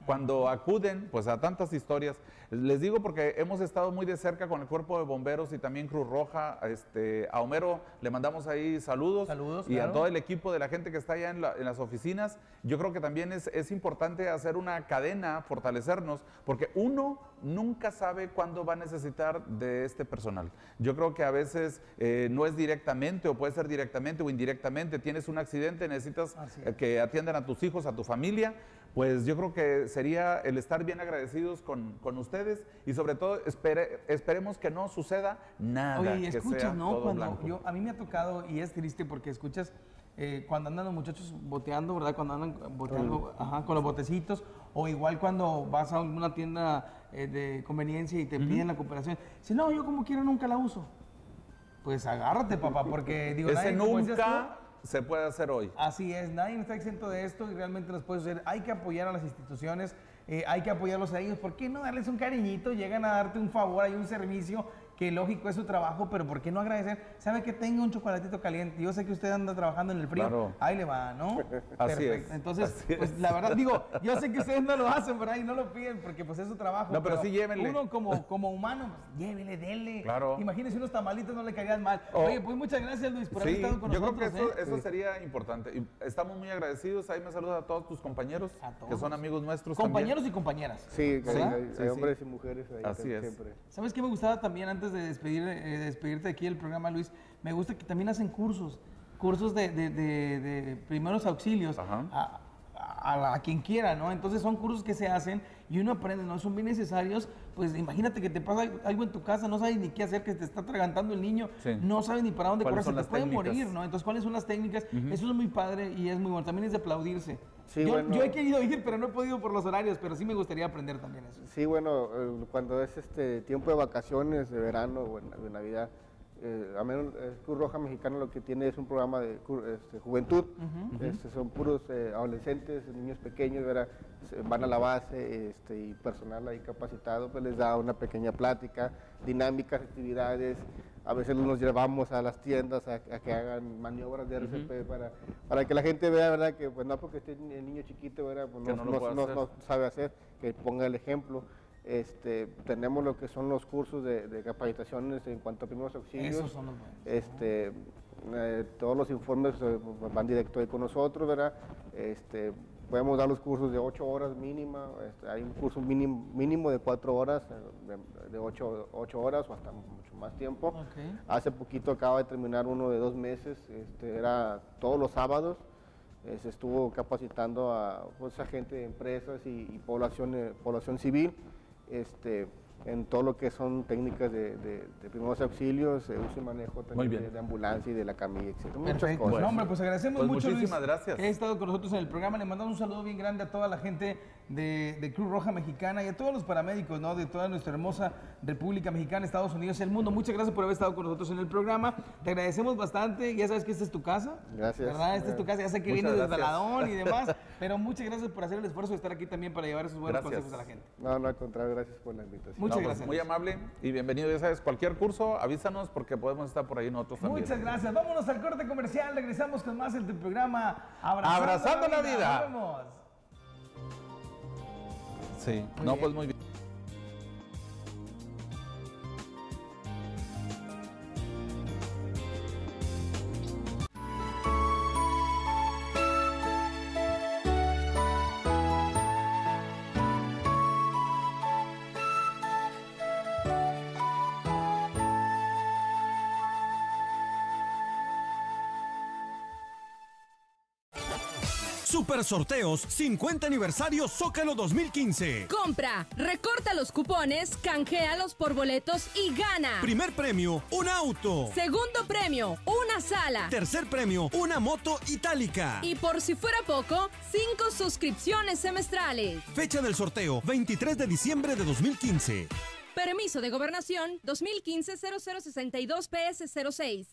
cuando acuden pues a tantas historias. Les digo porque hemos estado muy de cerca con el Cuerpo de Bomberos y también Cruz Roja. A Homero le mandamos ahí saludos y claro. a todo el equipo de la gente que está allá en las oficinas. Yo creo que también es importante hacer una cadena, fortalecernos, porque uno nunca sabe cuándo va a necesitar de este personal. Yo creo que a veces no es directamente, o puede ser directamente o indirectamente. Tienes un accidente, necesitas que atiendan a tus hijos, a tu familia. Pues yo creo que sería el estar bien agradecidos con ustedes y sobre todo esperemos que no suceda nada. Oye, y que escuchas, sea ¿no? todo Cuando blanco. a mí me ha tocado, y es triste porque escuchas cuando andan los muchachos boteando, ¿verdad? Cuando andan boteando con los botecitos, o igual cuando vas a una tienda de conveniencia y te piden la cooperación. Dice, no, yo como quiera nunca la uso. Pues agárrate, papá, porque digo, Ese nadie, como decías nunca se puede hacer hoy. Así es, nadie está exento de esto y realmente nos puede suceder. Hay que apoyar a las instituciones, hay que apoyarlos a ellos. ¿Por qué no darles un cariñito? Llegan a darte un favor, hay un servicio que lógico es su trabajo, pero ¿por qué no agradecer? ¿Sabe que tenga un chocolatito caliente? Yo sé que usted anda trabajando en el frío. Claro. Ahí le va, ¿no? Así Perfecto. es. Entonces, Así pues es. la verdad, digo, yo sé que ustedes no lo hacen por ahí, no lo piden porque pues es su trabajo. No, pero sí llévenle. Uno como humano, pues llévele, denle. Claro. Imagínese unos tamalitos, no le caerían mal. Oh. Oye, pues muchas gracias, Luis, por haber Sí, estado con yo nosotros. creo que eso sería importante. Y estamos muy agradecidos. Ahí me saluda a todos tus compañeros, que son amigos nuestros. Compañeros y compañeras. Sí, ¿verdad? hay hombres y mujeres ahí. Así es. Siempre. ¿Sabes qué me gustaba también antes de despedirte aquí del programa, Luis? Me gusta que también hacen cursos de primeros auxilios a quien quiera, ¿no? Entonces son cursos que se hacen y uno aprende, ¿no? Son bien necesarios. Pues imagínate que te pasa algo en tu casa, no sabes ni qué hacer, que te está atragantando el niño, no sabes ni para dónde correr, se te puede morir, ¿no? Entonces, ¿cuáles son las técnicas? Eso es muy padre y es muy bueno. También es de aplaudirse. Sí, yo he querido ir, pero no he podido por los horarios, pero sí me gustaría aprender también eso. Sí, bueno, cuando es tiempo de vacaciones, de verano o de Navidad, a menos Cruz Roja Mexicana lo que tiene es un programa de juventud. Son puros adolescentes, niños pequeños, ¿verdad? Van a la base y personal ahí capacitado pues les da una pequeña plática, dinámicas, actividades. A veces los llevamos a las tiendas a que hagan maniobras de RCP para que la gente vea, ¿verdad? Que pues no porque esté el niño chiquito, ¿verdad? Pues no sabe hacer, que ponga el ejemplo. Tenemos lo que son los cursos de capacitaciones en cuanto a primeros auxilios. Esos son los buenos. Todos los informes van directo ahí con nosotros, ¿verdad? Podemos dar los cursos de 8 horas mínima, hay un curso mínimo de 4 horas, de 8 horas o hasta mucho más tiempo. Okay. Hace poquito acaba de terminar uno de 2 meses, era todos los sábados. Se estuvo capacitando a gente de empresas y población civil. En todo lo que son técnicas de primeros auxilios, uso y manejo también de ambulancia y de la camilla, etc. Perfecto. Bueno, hombre, pues agradecemos mucho, muchísimas Luis, gracias. que haya estado con nosotros en el programa. Le mandamos un saludo bien grande a toda la gente de Cruz Roja Mexicana y a todos los paramédicos, ¿no? De toda nuestra hermosa República Mexicana, Estados Unidos y el mundo. Muchas gracias por haber estado con nosotros en el programa. Te agradecemos bastante. Ya sabes que esta es tu casa. Gracias. ¿Verdad? Esta es tu casa. Ya sé que vienes desde Baladón y demás, pero muchas gracias por hacer el esfuerzo de estar aquí también para llevar esos buenos consejos a la gente. No, al contrario, gracias por la invitación. Muchas gracias. Muy amable y bienvenido. Ya sabes, cualquier curso, avísanos porque podemos estar por ahí nosotros también. Muchas gracias. Vámonos al corte comercial. Regresamos con más del programa Abrazando la vida. Nos vemos. Sí, pues muy bien. Super Sorteos 50 aniversario Zócalo 2015. Compra, recorta los cupones, canjealos por boletos y gana. Primer premio, un auto. Segundo premio, una sala. Tercer premio, una moto itálica. Y por si fuera poco, 5 suscripciones semestrales. Fecha del sorteo, 23 de diciembre de 2015. Permiso de Gobernación 2015-0062-PS06.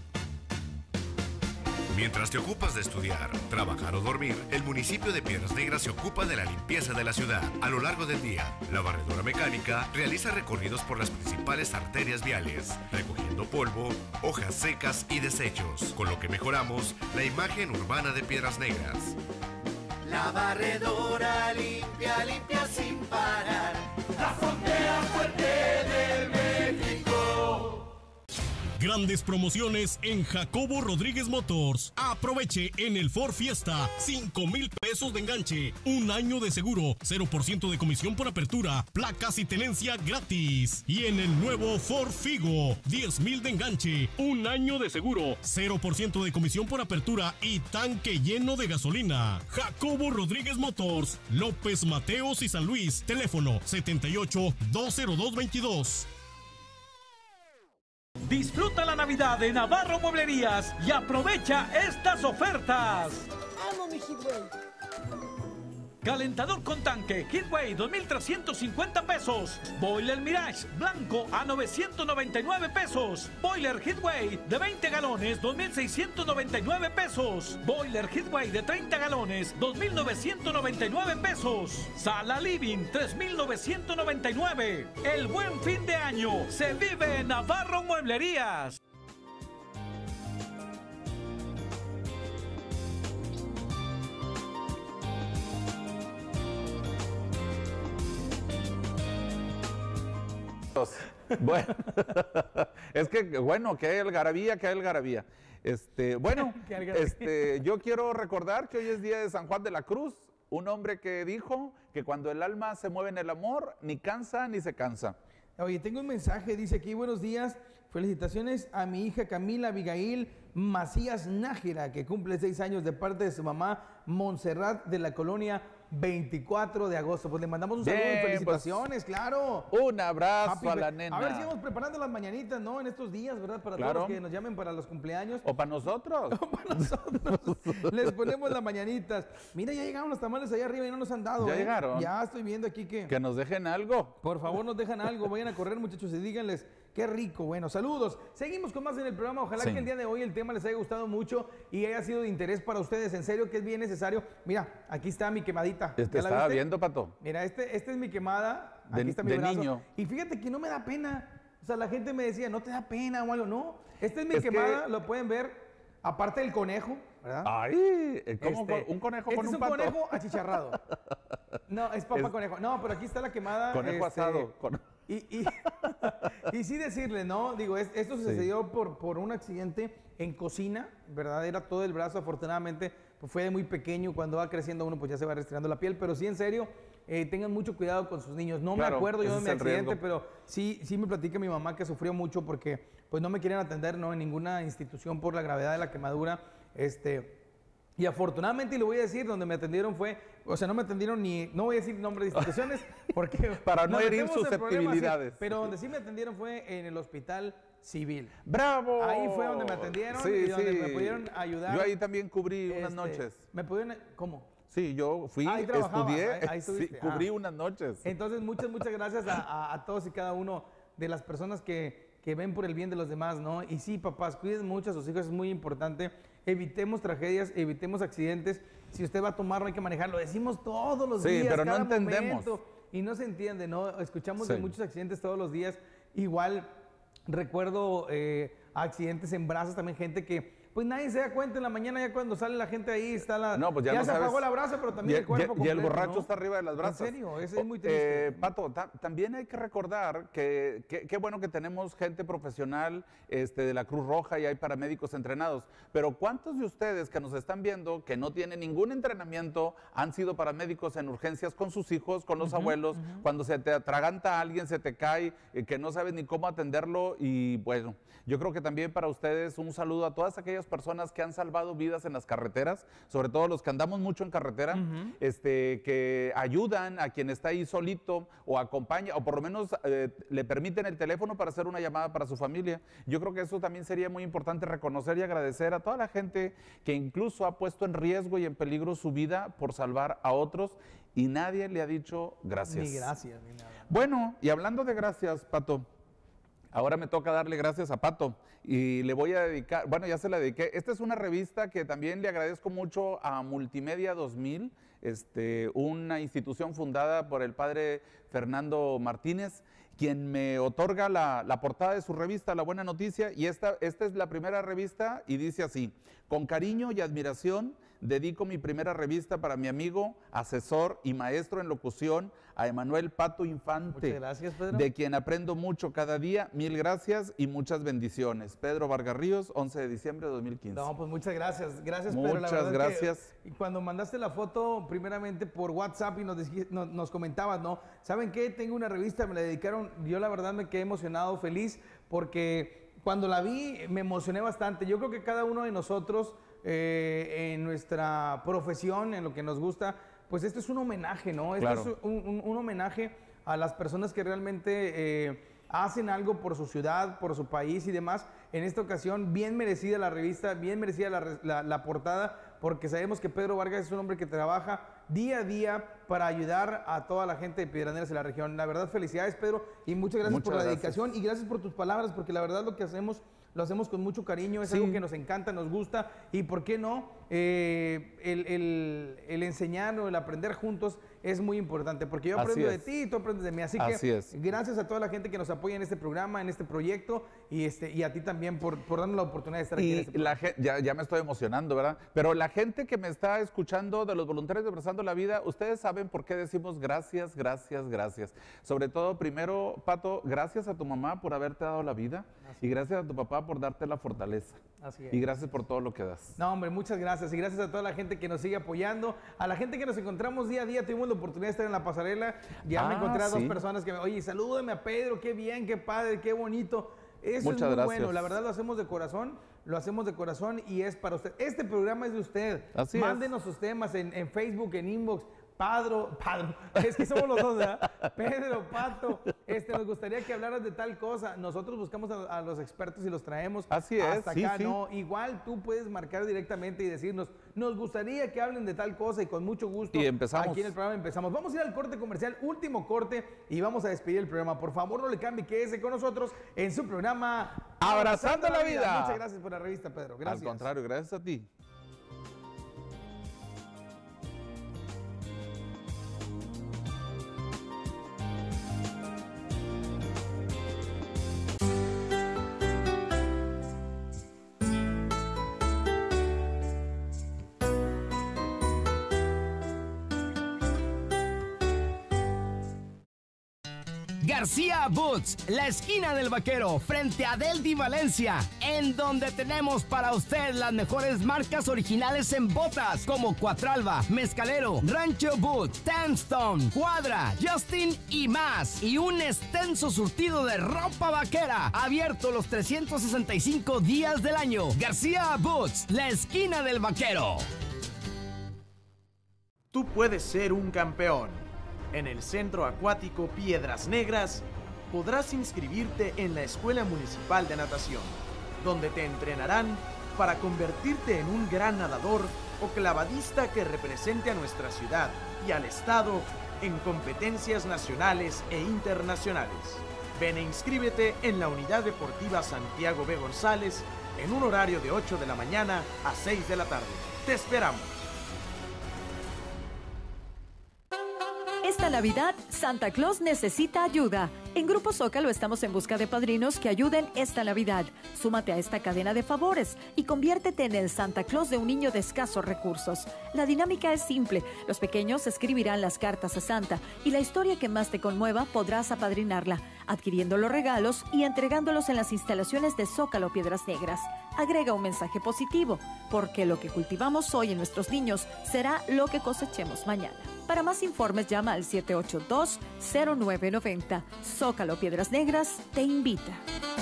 Mientras te ocupas de estudiar, trabajar o dormir, el municipio de Piedras Negras se ocupa de la limpieza de la ciudad. A lo largo del día, la barredora mecánica realiza recorridos por las principales arterias viales, recogiendo polvo, hojas secas y desechos, con lo que mejoramos la imagen urbana de Piedras Negras. La barredora limpia, limpia sin parar. La frontera fuerte de México. Grandes promociones en Jacobo Rodríguez Motors. Aproveche en el Ford Fiesta 5,000 pesos de enganche, un año de seguro, 0% de comisión por apertura, placas y tenencia gratis. Y en el nuevo Ford Figo, 10,000 de enganche, un año de seguro, 0% de comisión por apertura y tanque lleno de gasolina. Jacobo Rodríguez Motors, López Mateos y San Luis. Teléfono 78-20222. Disfruta la Navidad en Navarro Mueblerías y aprovecha estas ofertas. Amo mi Heatwave. Calentador con tanque Heatwave 2,350 pesos. Boiler Mirage blanco a 999 pesos. Boiler Heatwave de 20 galones 2,699 pesos. Boiler Heatwave de 30 galones 2,999 pesos. Sala Living 3,999. El buen fin de año se vive en Navarro Mueblerías. Bueno, es que bueno, que hay algarabía, bueno, yo quiero recordar que hoy es día de San Juan de la Cruz, un hombre que dijo que cuando el alma se mueve en el amor, ni cansa ni se cansa. Oye, tengo un mensaje, dice aquí, buenos días, felicitaciones a mi hija Camila Abigail Macías Nájera, que cumple 6 años de parte de su mamá Montserrat de la colonia 24 de agosto. Pues le mandamos un saludo y felicitaciones, pues, claro. Un abrazo a la nena. A ver si vamos preparando las mañanitas, ¿no? En estos días, ¿verdad? Para todos los que nos llamen para los cumpleaños. O para nosotros. O para nosotros. Les ponemos las mañanitas. Mira, ya llegaron los tamales allá arriba y no nos han dado. ¿Ya llegaron? Ya estoy viendo aquí que... Que nos dejen algo. Por favor, nos dejan algo. Vayan a correr, muchachos, y díganles qué rico. Bueno, saludos. Seguimos con más en el programa. Ojalá que el día de hoy el tema les haya gustado mucho y haya sido de interés para ustedes. En serio, que es bien necesario. Mira, aquí está mi quemadita. Estaba viendo, Pato. Mira, este es mi quemada. Aquí está mi brazo. Niño. Y fíjate que no me da pena. O sea, la gente me decía, ¿no te da pena o algo? No. Esta es mi quemada, lo pueden ver. Aparte del conejo, ¿verdad? Ay, ¿cómo un conejo con un pato? Es un conejo achicharrado. No, es papá conejo. No, pero aquí está la quemada. Conejo asado. Y sí decirle, ¿no? Digo, esto sucedió por un accidente en cocina, ¿verdad? Era todo el brazo, afortunadamente, pues fue de muy pequeño. Cuando va creciendo uno, pues ya se va restirando la piel. Pero sí, en serio, tengan mucho cuidado con sus niños. No me acuerdo yo de mi accidente, pero sí me platica mi mamá que sufrió mucho porque pues no me querían atender, ¿no? En ninguna institución por la gravedad de la quemadura. Y afortunadamente, y lo voy a decir, donde me atendieron fue, o sea, no me atendieron ni, no voy a decir nombre de instituciones, porque... Para no herir susceptibilidades. Pero donde sí me atendieron fue en el hospital civil. ¡Bravo! Ahí fue donde me atendieron y donde me pudieron ayudar. Yo ahí también cubrí unas noches. ¿Me pudieron, cómo? Sí, yo fui, estudié, cubrí unas noches. Entonces, muchas gracias a todos y cada uno de las personas que ven por el bien de los demás, ¿no? Y sí, papás, cuiden mucho a sus hijos, es muy importante. Evitemos tragedias, evitemos accidentes. Si usted va a tomar, no hay que manejar. Lo decimos todos los días, pero cada no entendemos. momento, y no se entiende, ¿no? Escuchamos de muchos accidentes todos los días. Igual, recuerdo accidentes en brazos, también gente que... Pues nadie se da cuenta en la mañana, ya cuando sale la gente ahí, está la... No, pues ya no se apagó la brasa, pero también el cuerpo completo, y el borracho está arriba de las brasas. En serio, eso es muy triste. Pato, también hay que recordar que qué bueno que tenemos gente profesional de la Cruz Roja y hay paramédicos entrenados, pero ¿cuántos de ustedes que nos están viendo que no tienen ningún entrenamiento han sido paramédicos en urgencias con sus hijos, con los abuelos, cuando se te atraganta a alguien, se te cae, que no sabes ni cómo atenderlo? Y bueno, yo creo que también para ustedes un saludo a todas aquellas personas que han salvado vidas en las carreteras, sobre todo los que andamos mucho en carretera, que ayudan a quien está ahí solito o acompaña, o por lo menos le permiten el teléfono para hacer una llamada para su familia. Yo creo que eso también sería muy importante, reconocer y agradecer a toda la gente que incluso ha puesto en riesgo y en peligro su vida por salvar a otros y nadie le ha dicho gracias. Ni gracias, ni nada. Bueno, y hablando de gracias, Pato, ahora me toca darle gracias a Pato y le voy a dedicar, bueno, ya se la dediqué. Esta es una revista que también le agradezco mucho a Multimedia 2000, una institución fundada por el padre Fernando Martínez, quien me otorga la portada de su revista, La Buena Noticia, y esta es la primera revista y dice así: con cariño y admiración dedico mi primera revista para mi amigo, asesor y maestro en locución, a Emanuel Pato Infante. Muchas gracias, Pedro. De quien aprendo mucho cada día. Mil gracias y muchas bendiciones. Pedro Vargas Ríos, 11 de diciembre de 2015. No, pues muchas gracias. Gracias, Pedro. Muchas gracias. Y cuando mandaste la foto, primeramente por WhatsApp y nos comentabas, ¿no? ¿Saben qué? Tengo una revista, me la dedicaron. Yo la verdad me quedé emocionado, feliz, porque cuando la vi me emocioné bastante. Yo creo que cada uno de nosotros, en nuestra profesión, en lo que nos gusta, pues esto es un homenaje, ¿no? Esto es un homenaje a las personas que realmente hacen algo por su ciudad, por su país y demás. En esta ocasión, bien merecida la revista, bien merecida la portada, porque sabemos que Pedro Vargas es un hombre que trabaja día a día para ayudar a toda la gente de Piedras Negras en la región. La verdad, felicidades, Pedro, y muchas gracias por la dedicación y gracias por tus palabras, porque la verdad lo que hacemos lo hacemos con mucho cariño, es algo que nos encanta, nos gusta, y por qué no, el enseñar o el aprender juntos es muy importante, porque yo aprendo de ti y tú aprendes de mí, así que gracias a toda la gente que nos apoya en este programa, en este proyecto, y a ti también por darnos la oportunidad de estar aquí en este programa. Ya me estoy emocionando, ¿verdad? Pero la gente que me está escuchando, de los voluntarios de Abrazando la Vida, ustedes saben por qué decimos gracias, gracias, gracias. Sobre todo, primero, Pato, gracias a tu mamá por haberte dado la vida, y gracias a tu papá por darte la fortaleza. Así es. Y gracias por todo lo que das. No, hombre, muchas gracias. Y gracias a toda la gente que nos sigue apoyando, a la gente que nos encontramos día a día. Tuvimos la oportunidad de estar en la pasarela. Ya me encontré a dos personas que oye, salúdame a Pedro, qué bien, qué padre, qué bonito. Eso es muy bueno. La verdad lo hacemos de corazón. Lo hacemos de corazón y es para usted. Este programa es de usted. Así Mándenos sus temas en Facebook, en inbox. Padro, es que somos los dos, ¿verdad? Pedro, Pato, nos gustaría que hablaras de tal cosa. Nosotros buscamos a los expertos y los traemos hasta acá, ¿no? Igual tú puedes marcar directamente y decirnos, nos gustaría que hablen de tal cosa y con mucho gusto. Y empezamos. Aquí en el programa empezamos. Vamos a ir al corte comercial, último corte, y vamos a despedir el programa. Por favor, no le cambie, quédese con nosotros en su programa Abrazando la Vida. Muchas gracias por la revista, Pedro. Gracias. Al contrario, gracias a ti. García Boots, la esquina del vaquero, frente a Deldi Valencia, en donde tenemos para usted las mejores marcas originales en botas, como Cuatralba, Mezcalero, Rancho Boots, Sandstone, Cuadra, Justin y más. Y un extenso surtido de ropa vaquera, abierto los 365 días del año. García Boots, la esquina del vaquero. Tú puedes ser un campeón. En el Centro Acuático Piedras Negras podrás inscribirte en la Escuela Municipal de Natación, donde te entrenarán para convertirte en un gran nadador o clavadista que represente a nuestra ciudad y al Estado en competencias nacionales e internacionales. Ven e inscríbete en la Unidad Deportiva Santiago B. González en un horario de 8 de la mañana a 6 de la tarde. ¡Te esperamos! Esta Navidad, Santa Claus necesita ayuda. En Grupo Zócalo estamos en busca de padrinos que ayuden esta Navidad. Súmate a esta cadena de favores y conviértete en el Santa Claus de un niño de escasos recursos. La dinámica es simple. Los pequeños escribirán las cartas a Santa y la historia que más te conmueva podrás apadrinarla, adquiriendo los regalos y entregándolos en las instalaciones de Zócalo Piedras Negras. Agrega un mensaje positivo, porque lo que cultivamos hoy en nuestros niños será lo que cosechemos mañana. Para más informes llama al 782-0990. Zócalo Piedras Negras te invita.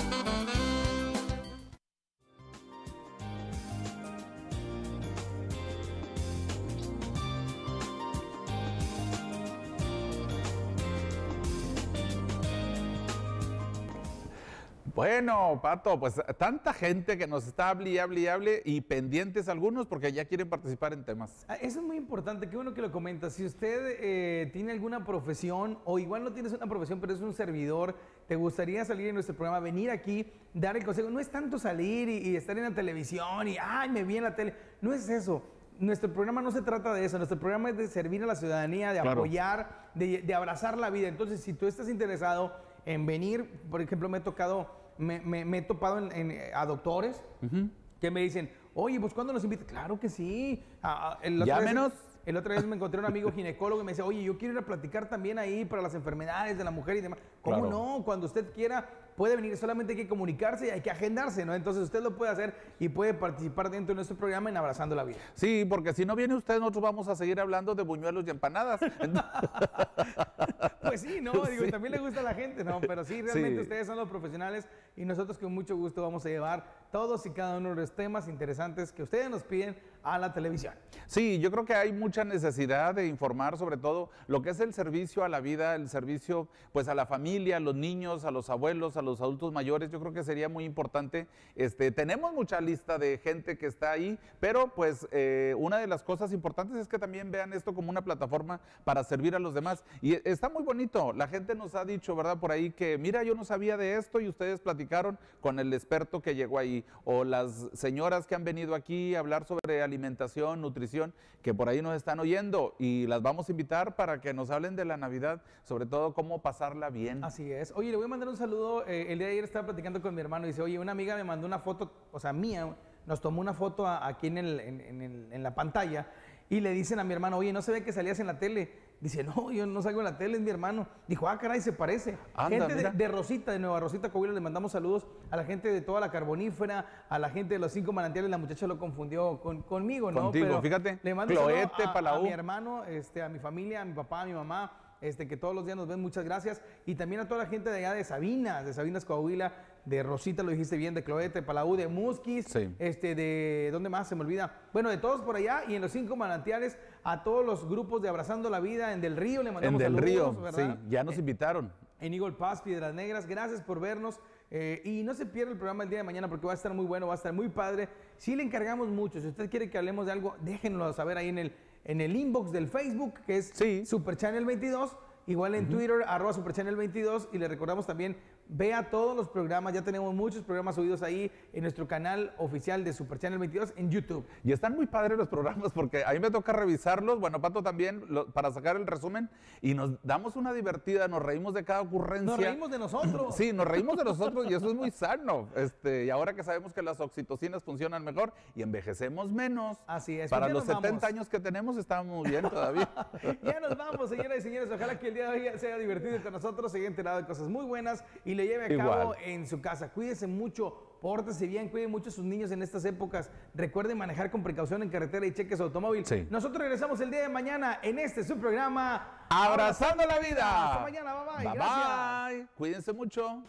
Bueno, Pato, pues tanta gente que nos está hable y pendientes algunos porque ya quieren participar en temas. Eso es muy importante, qué bueno que lo comentas. Si usted tiene alguna profesión o igual no tienes una profesión pero es un servidor, te gustaría salir en nuestro programa, venir aquí, dar el consejo. No es tanto salir y estar en la televisión y, ay, me vi en la tele. No es eso. nuestro programa no se trata de eso, nuestro programa es de servir a la ciudadanía, de apoyar, de abrazar la vida. Entonces, si tú estás interesado en venir, por ejemplo, me he topado a doctores que me dicen, oye, pues ¿cuándo nos invitas? Claro que sí. Llámenos. El otro día me encontré un amigo ginecólogo y me dice, oye, yo quiero ir a platicar también ahí para las enfermedades de la mujer y demás. ¿Cómo no? Cuando usted quiera puede venir, solamente hay que comunicarse y hay que agendarse, ¿no? Entonces usted lo puede hacer y puede participar dentro de nuestro programa en Abrazando la Vida. Sí, porque si no viene usted, nosotros vamos a seguir hablando de buñuelos y empanadas. Pues sí, ¿no? Digo, también le gusta a la gente, ¿no? Pero sí, realmente ustedes son los profesionales y nosotros con mucho gusto vamos a llevar todos y cada uno de los temas interesantes que ustedes nos piden a la televisión. Sí, yo creo que hay mucha necesidad de informar sobre todo lo que es el servicio a la vida, el servicio pues a la familia, a los niños, a los abuelos, a los adultos mayores. Yo creo que sería muy importante. Tenemos mucha lista de gente que está ahí, pero pues una de las cosas importantes es que también vean esto como una plataforma para servir a los demás. Y está muy bonito. La gente nos ha dicho, ¿verdad? Por ahí que, mira, yo no sabía de esto y ustedes platicaron con el experto que llegó ahí. O las señoras que han venido aquí a hablar sobre alimentación, nutrición, que por ahí nos están oyendo y las vamos a invitar para que nos hablen de la Navidad, sobre todo cómo pasarla bien. Así es. Oye, le voy a mandar un saludo. El día de ayer estaba platicando con mi hermano y dice, oye, una amiga me mandó una foto, o sea, mía, nos tomó una foto aquí en la pantalla y le dicen a mi hermano, oye, ¿no se ve que salías en la tele? Dice, no, yo no salgo en la tele, es mi hermano. Dijo, ah, caray, se parece. Anda, gente de Rosita, de Nueva Rosita, Coahuila, le mandamos saludos a la gente de toda la Carbonífera, a la gente de los 5 manantiales. La muchacha lo confundió conmigo, ¿no? Contigo, pero fíjate, le mando Cloete, a mi hermano, a mi familia, a mi papá, a mi mamá, que todos los días nos ven, muchas gracias. Y también a toda la gente de allá de Sabinas, Coahuila, de Rosita, lo dijiste bien, de Cloete, Palau, de Musquis, sí. De ¿dónde más? Se me olvida. Bueno, de todos por allá y en los 5 manantiales, a todos los grupos de Abrazando la Vida, en Del Río, le mandamos saludos. En Del Río, ¿verdad? sí, ya nos invitaron. En Eagle Pass, Piedras Negras, gracias por vernos. Y no se pierda el programa el día de mañana porque va a estar muy bueno, va a estar muy padre. Sí le encargamos mucho, si usted quiere que hablemos de algo, déjenlo saber ahí en el inbox del Facebook, que es Super Channel 22. Igual en Twitter, @SuperChannel22, y le recordamos también, vea todos los programas, ya tenemos muchos programas subidos ahí en nuestro canal oficial de Super Channel 22 en YouTube. Y están muy padres los programas porque a mí me toca revisarlos, bueno, Pato también, para sacar el resumen, y nos damos una divertida, nos reímos de cada ocurrencia. Nos reímos de nosotros. Sí, nos reímos de nosotros y eso es muy sano. Y ahora que sabemos que las oxitocinas funcionan mejor y envejecemos menos. Así es. Para los 70 años que tenemos estamos bien todavía. Ya nos vamos, señoras y señores. Ojalá que el día de hoy sea divertido con nosotros, se haya enterado de cosas muy buenas y le lleve a cabo en su casa. Cuídese mucho, pórtese bien, cuiden mucho a sus niños en estas épocas. Recuerden manejar con precaución en carretera y cheque su automóvil. Sí. Nosotros regresamos el día de mañana en su programa Abrazando la Vida. Hasta mañana, bye bye. Bye Gracias. Bye. Cuídense mucho.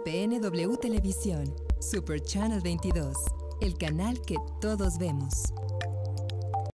XHPNW Televisión, Super Channel 22, el canal que todos vemos.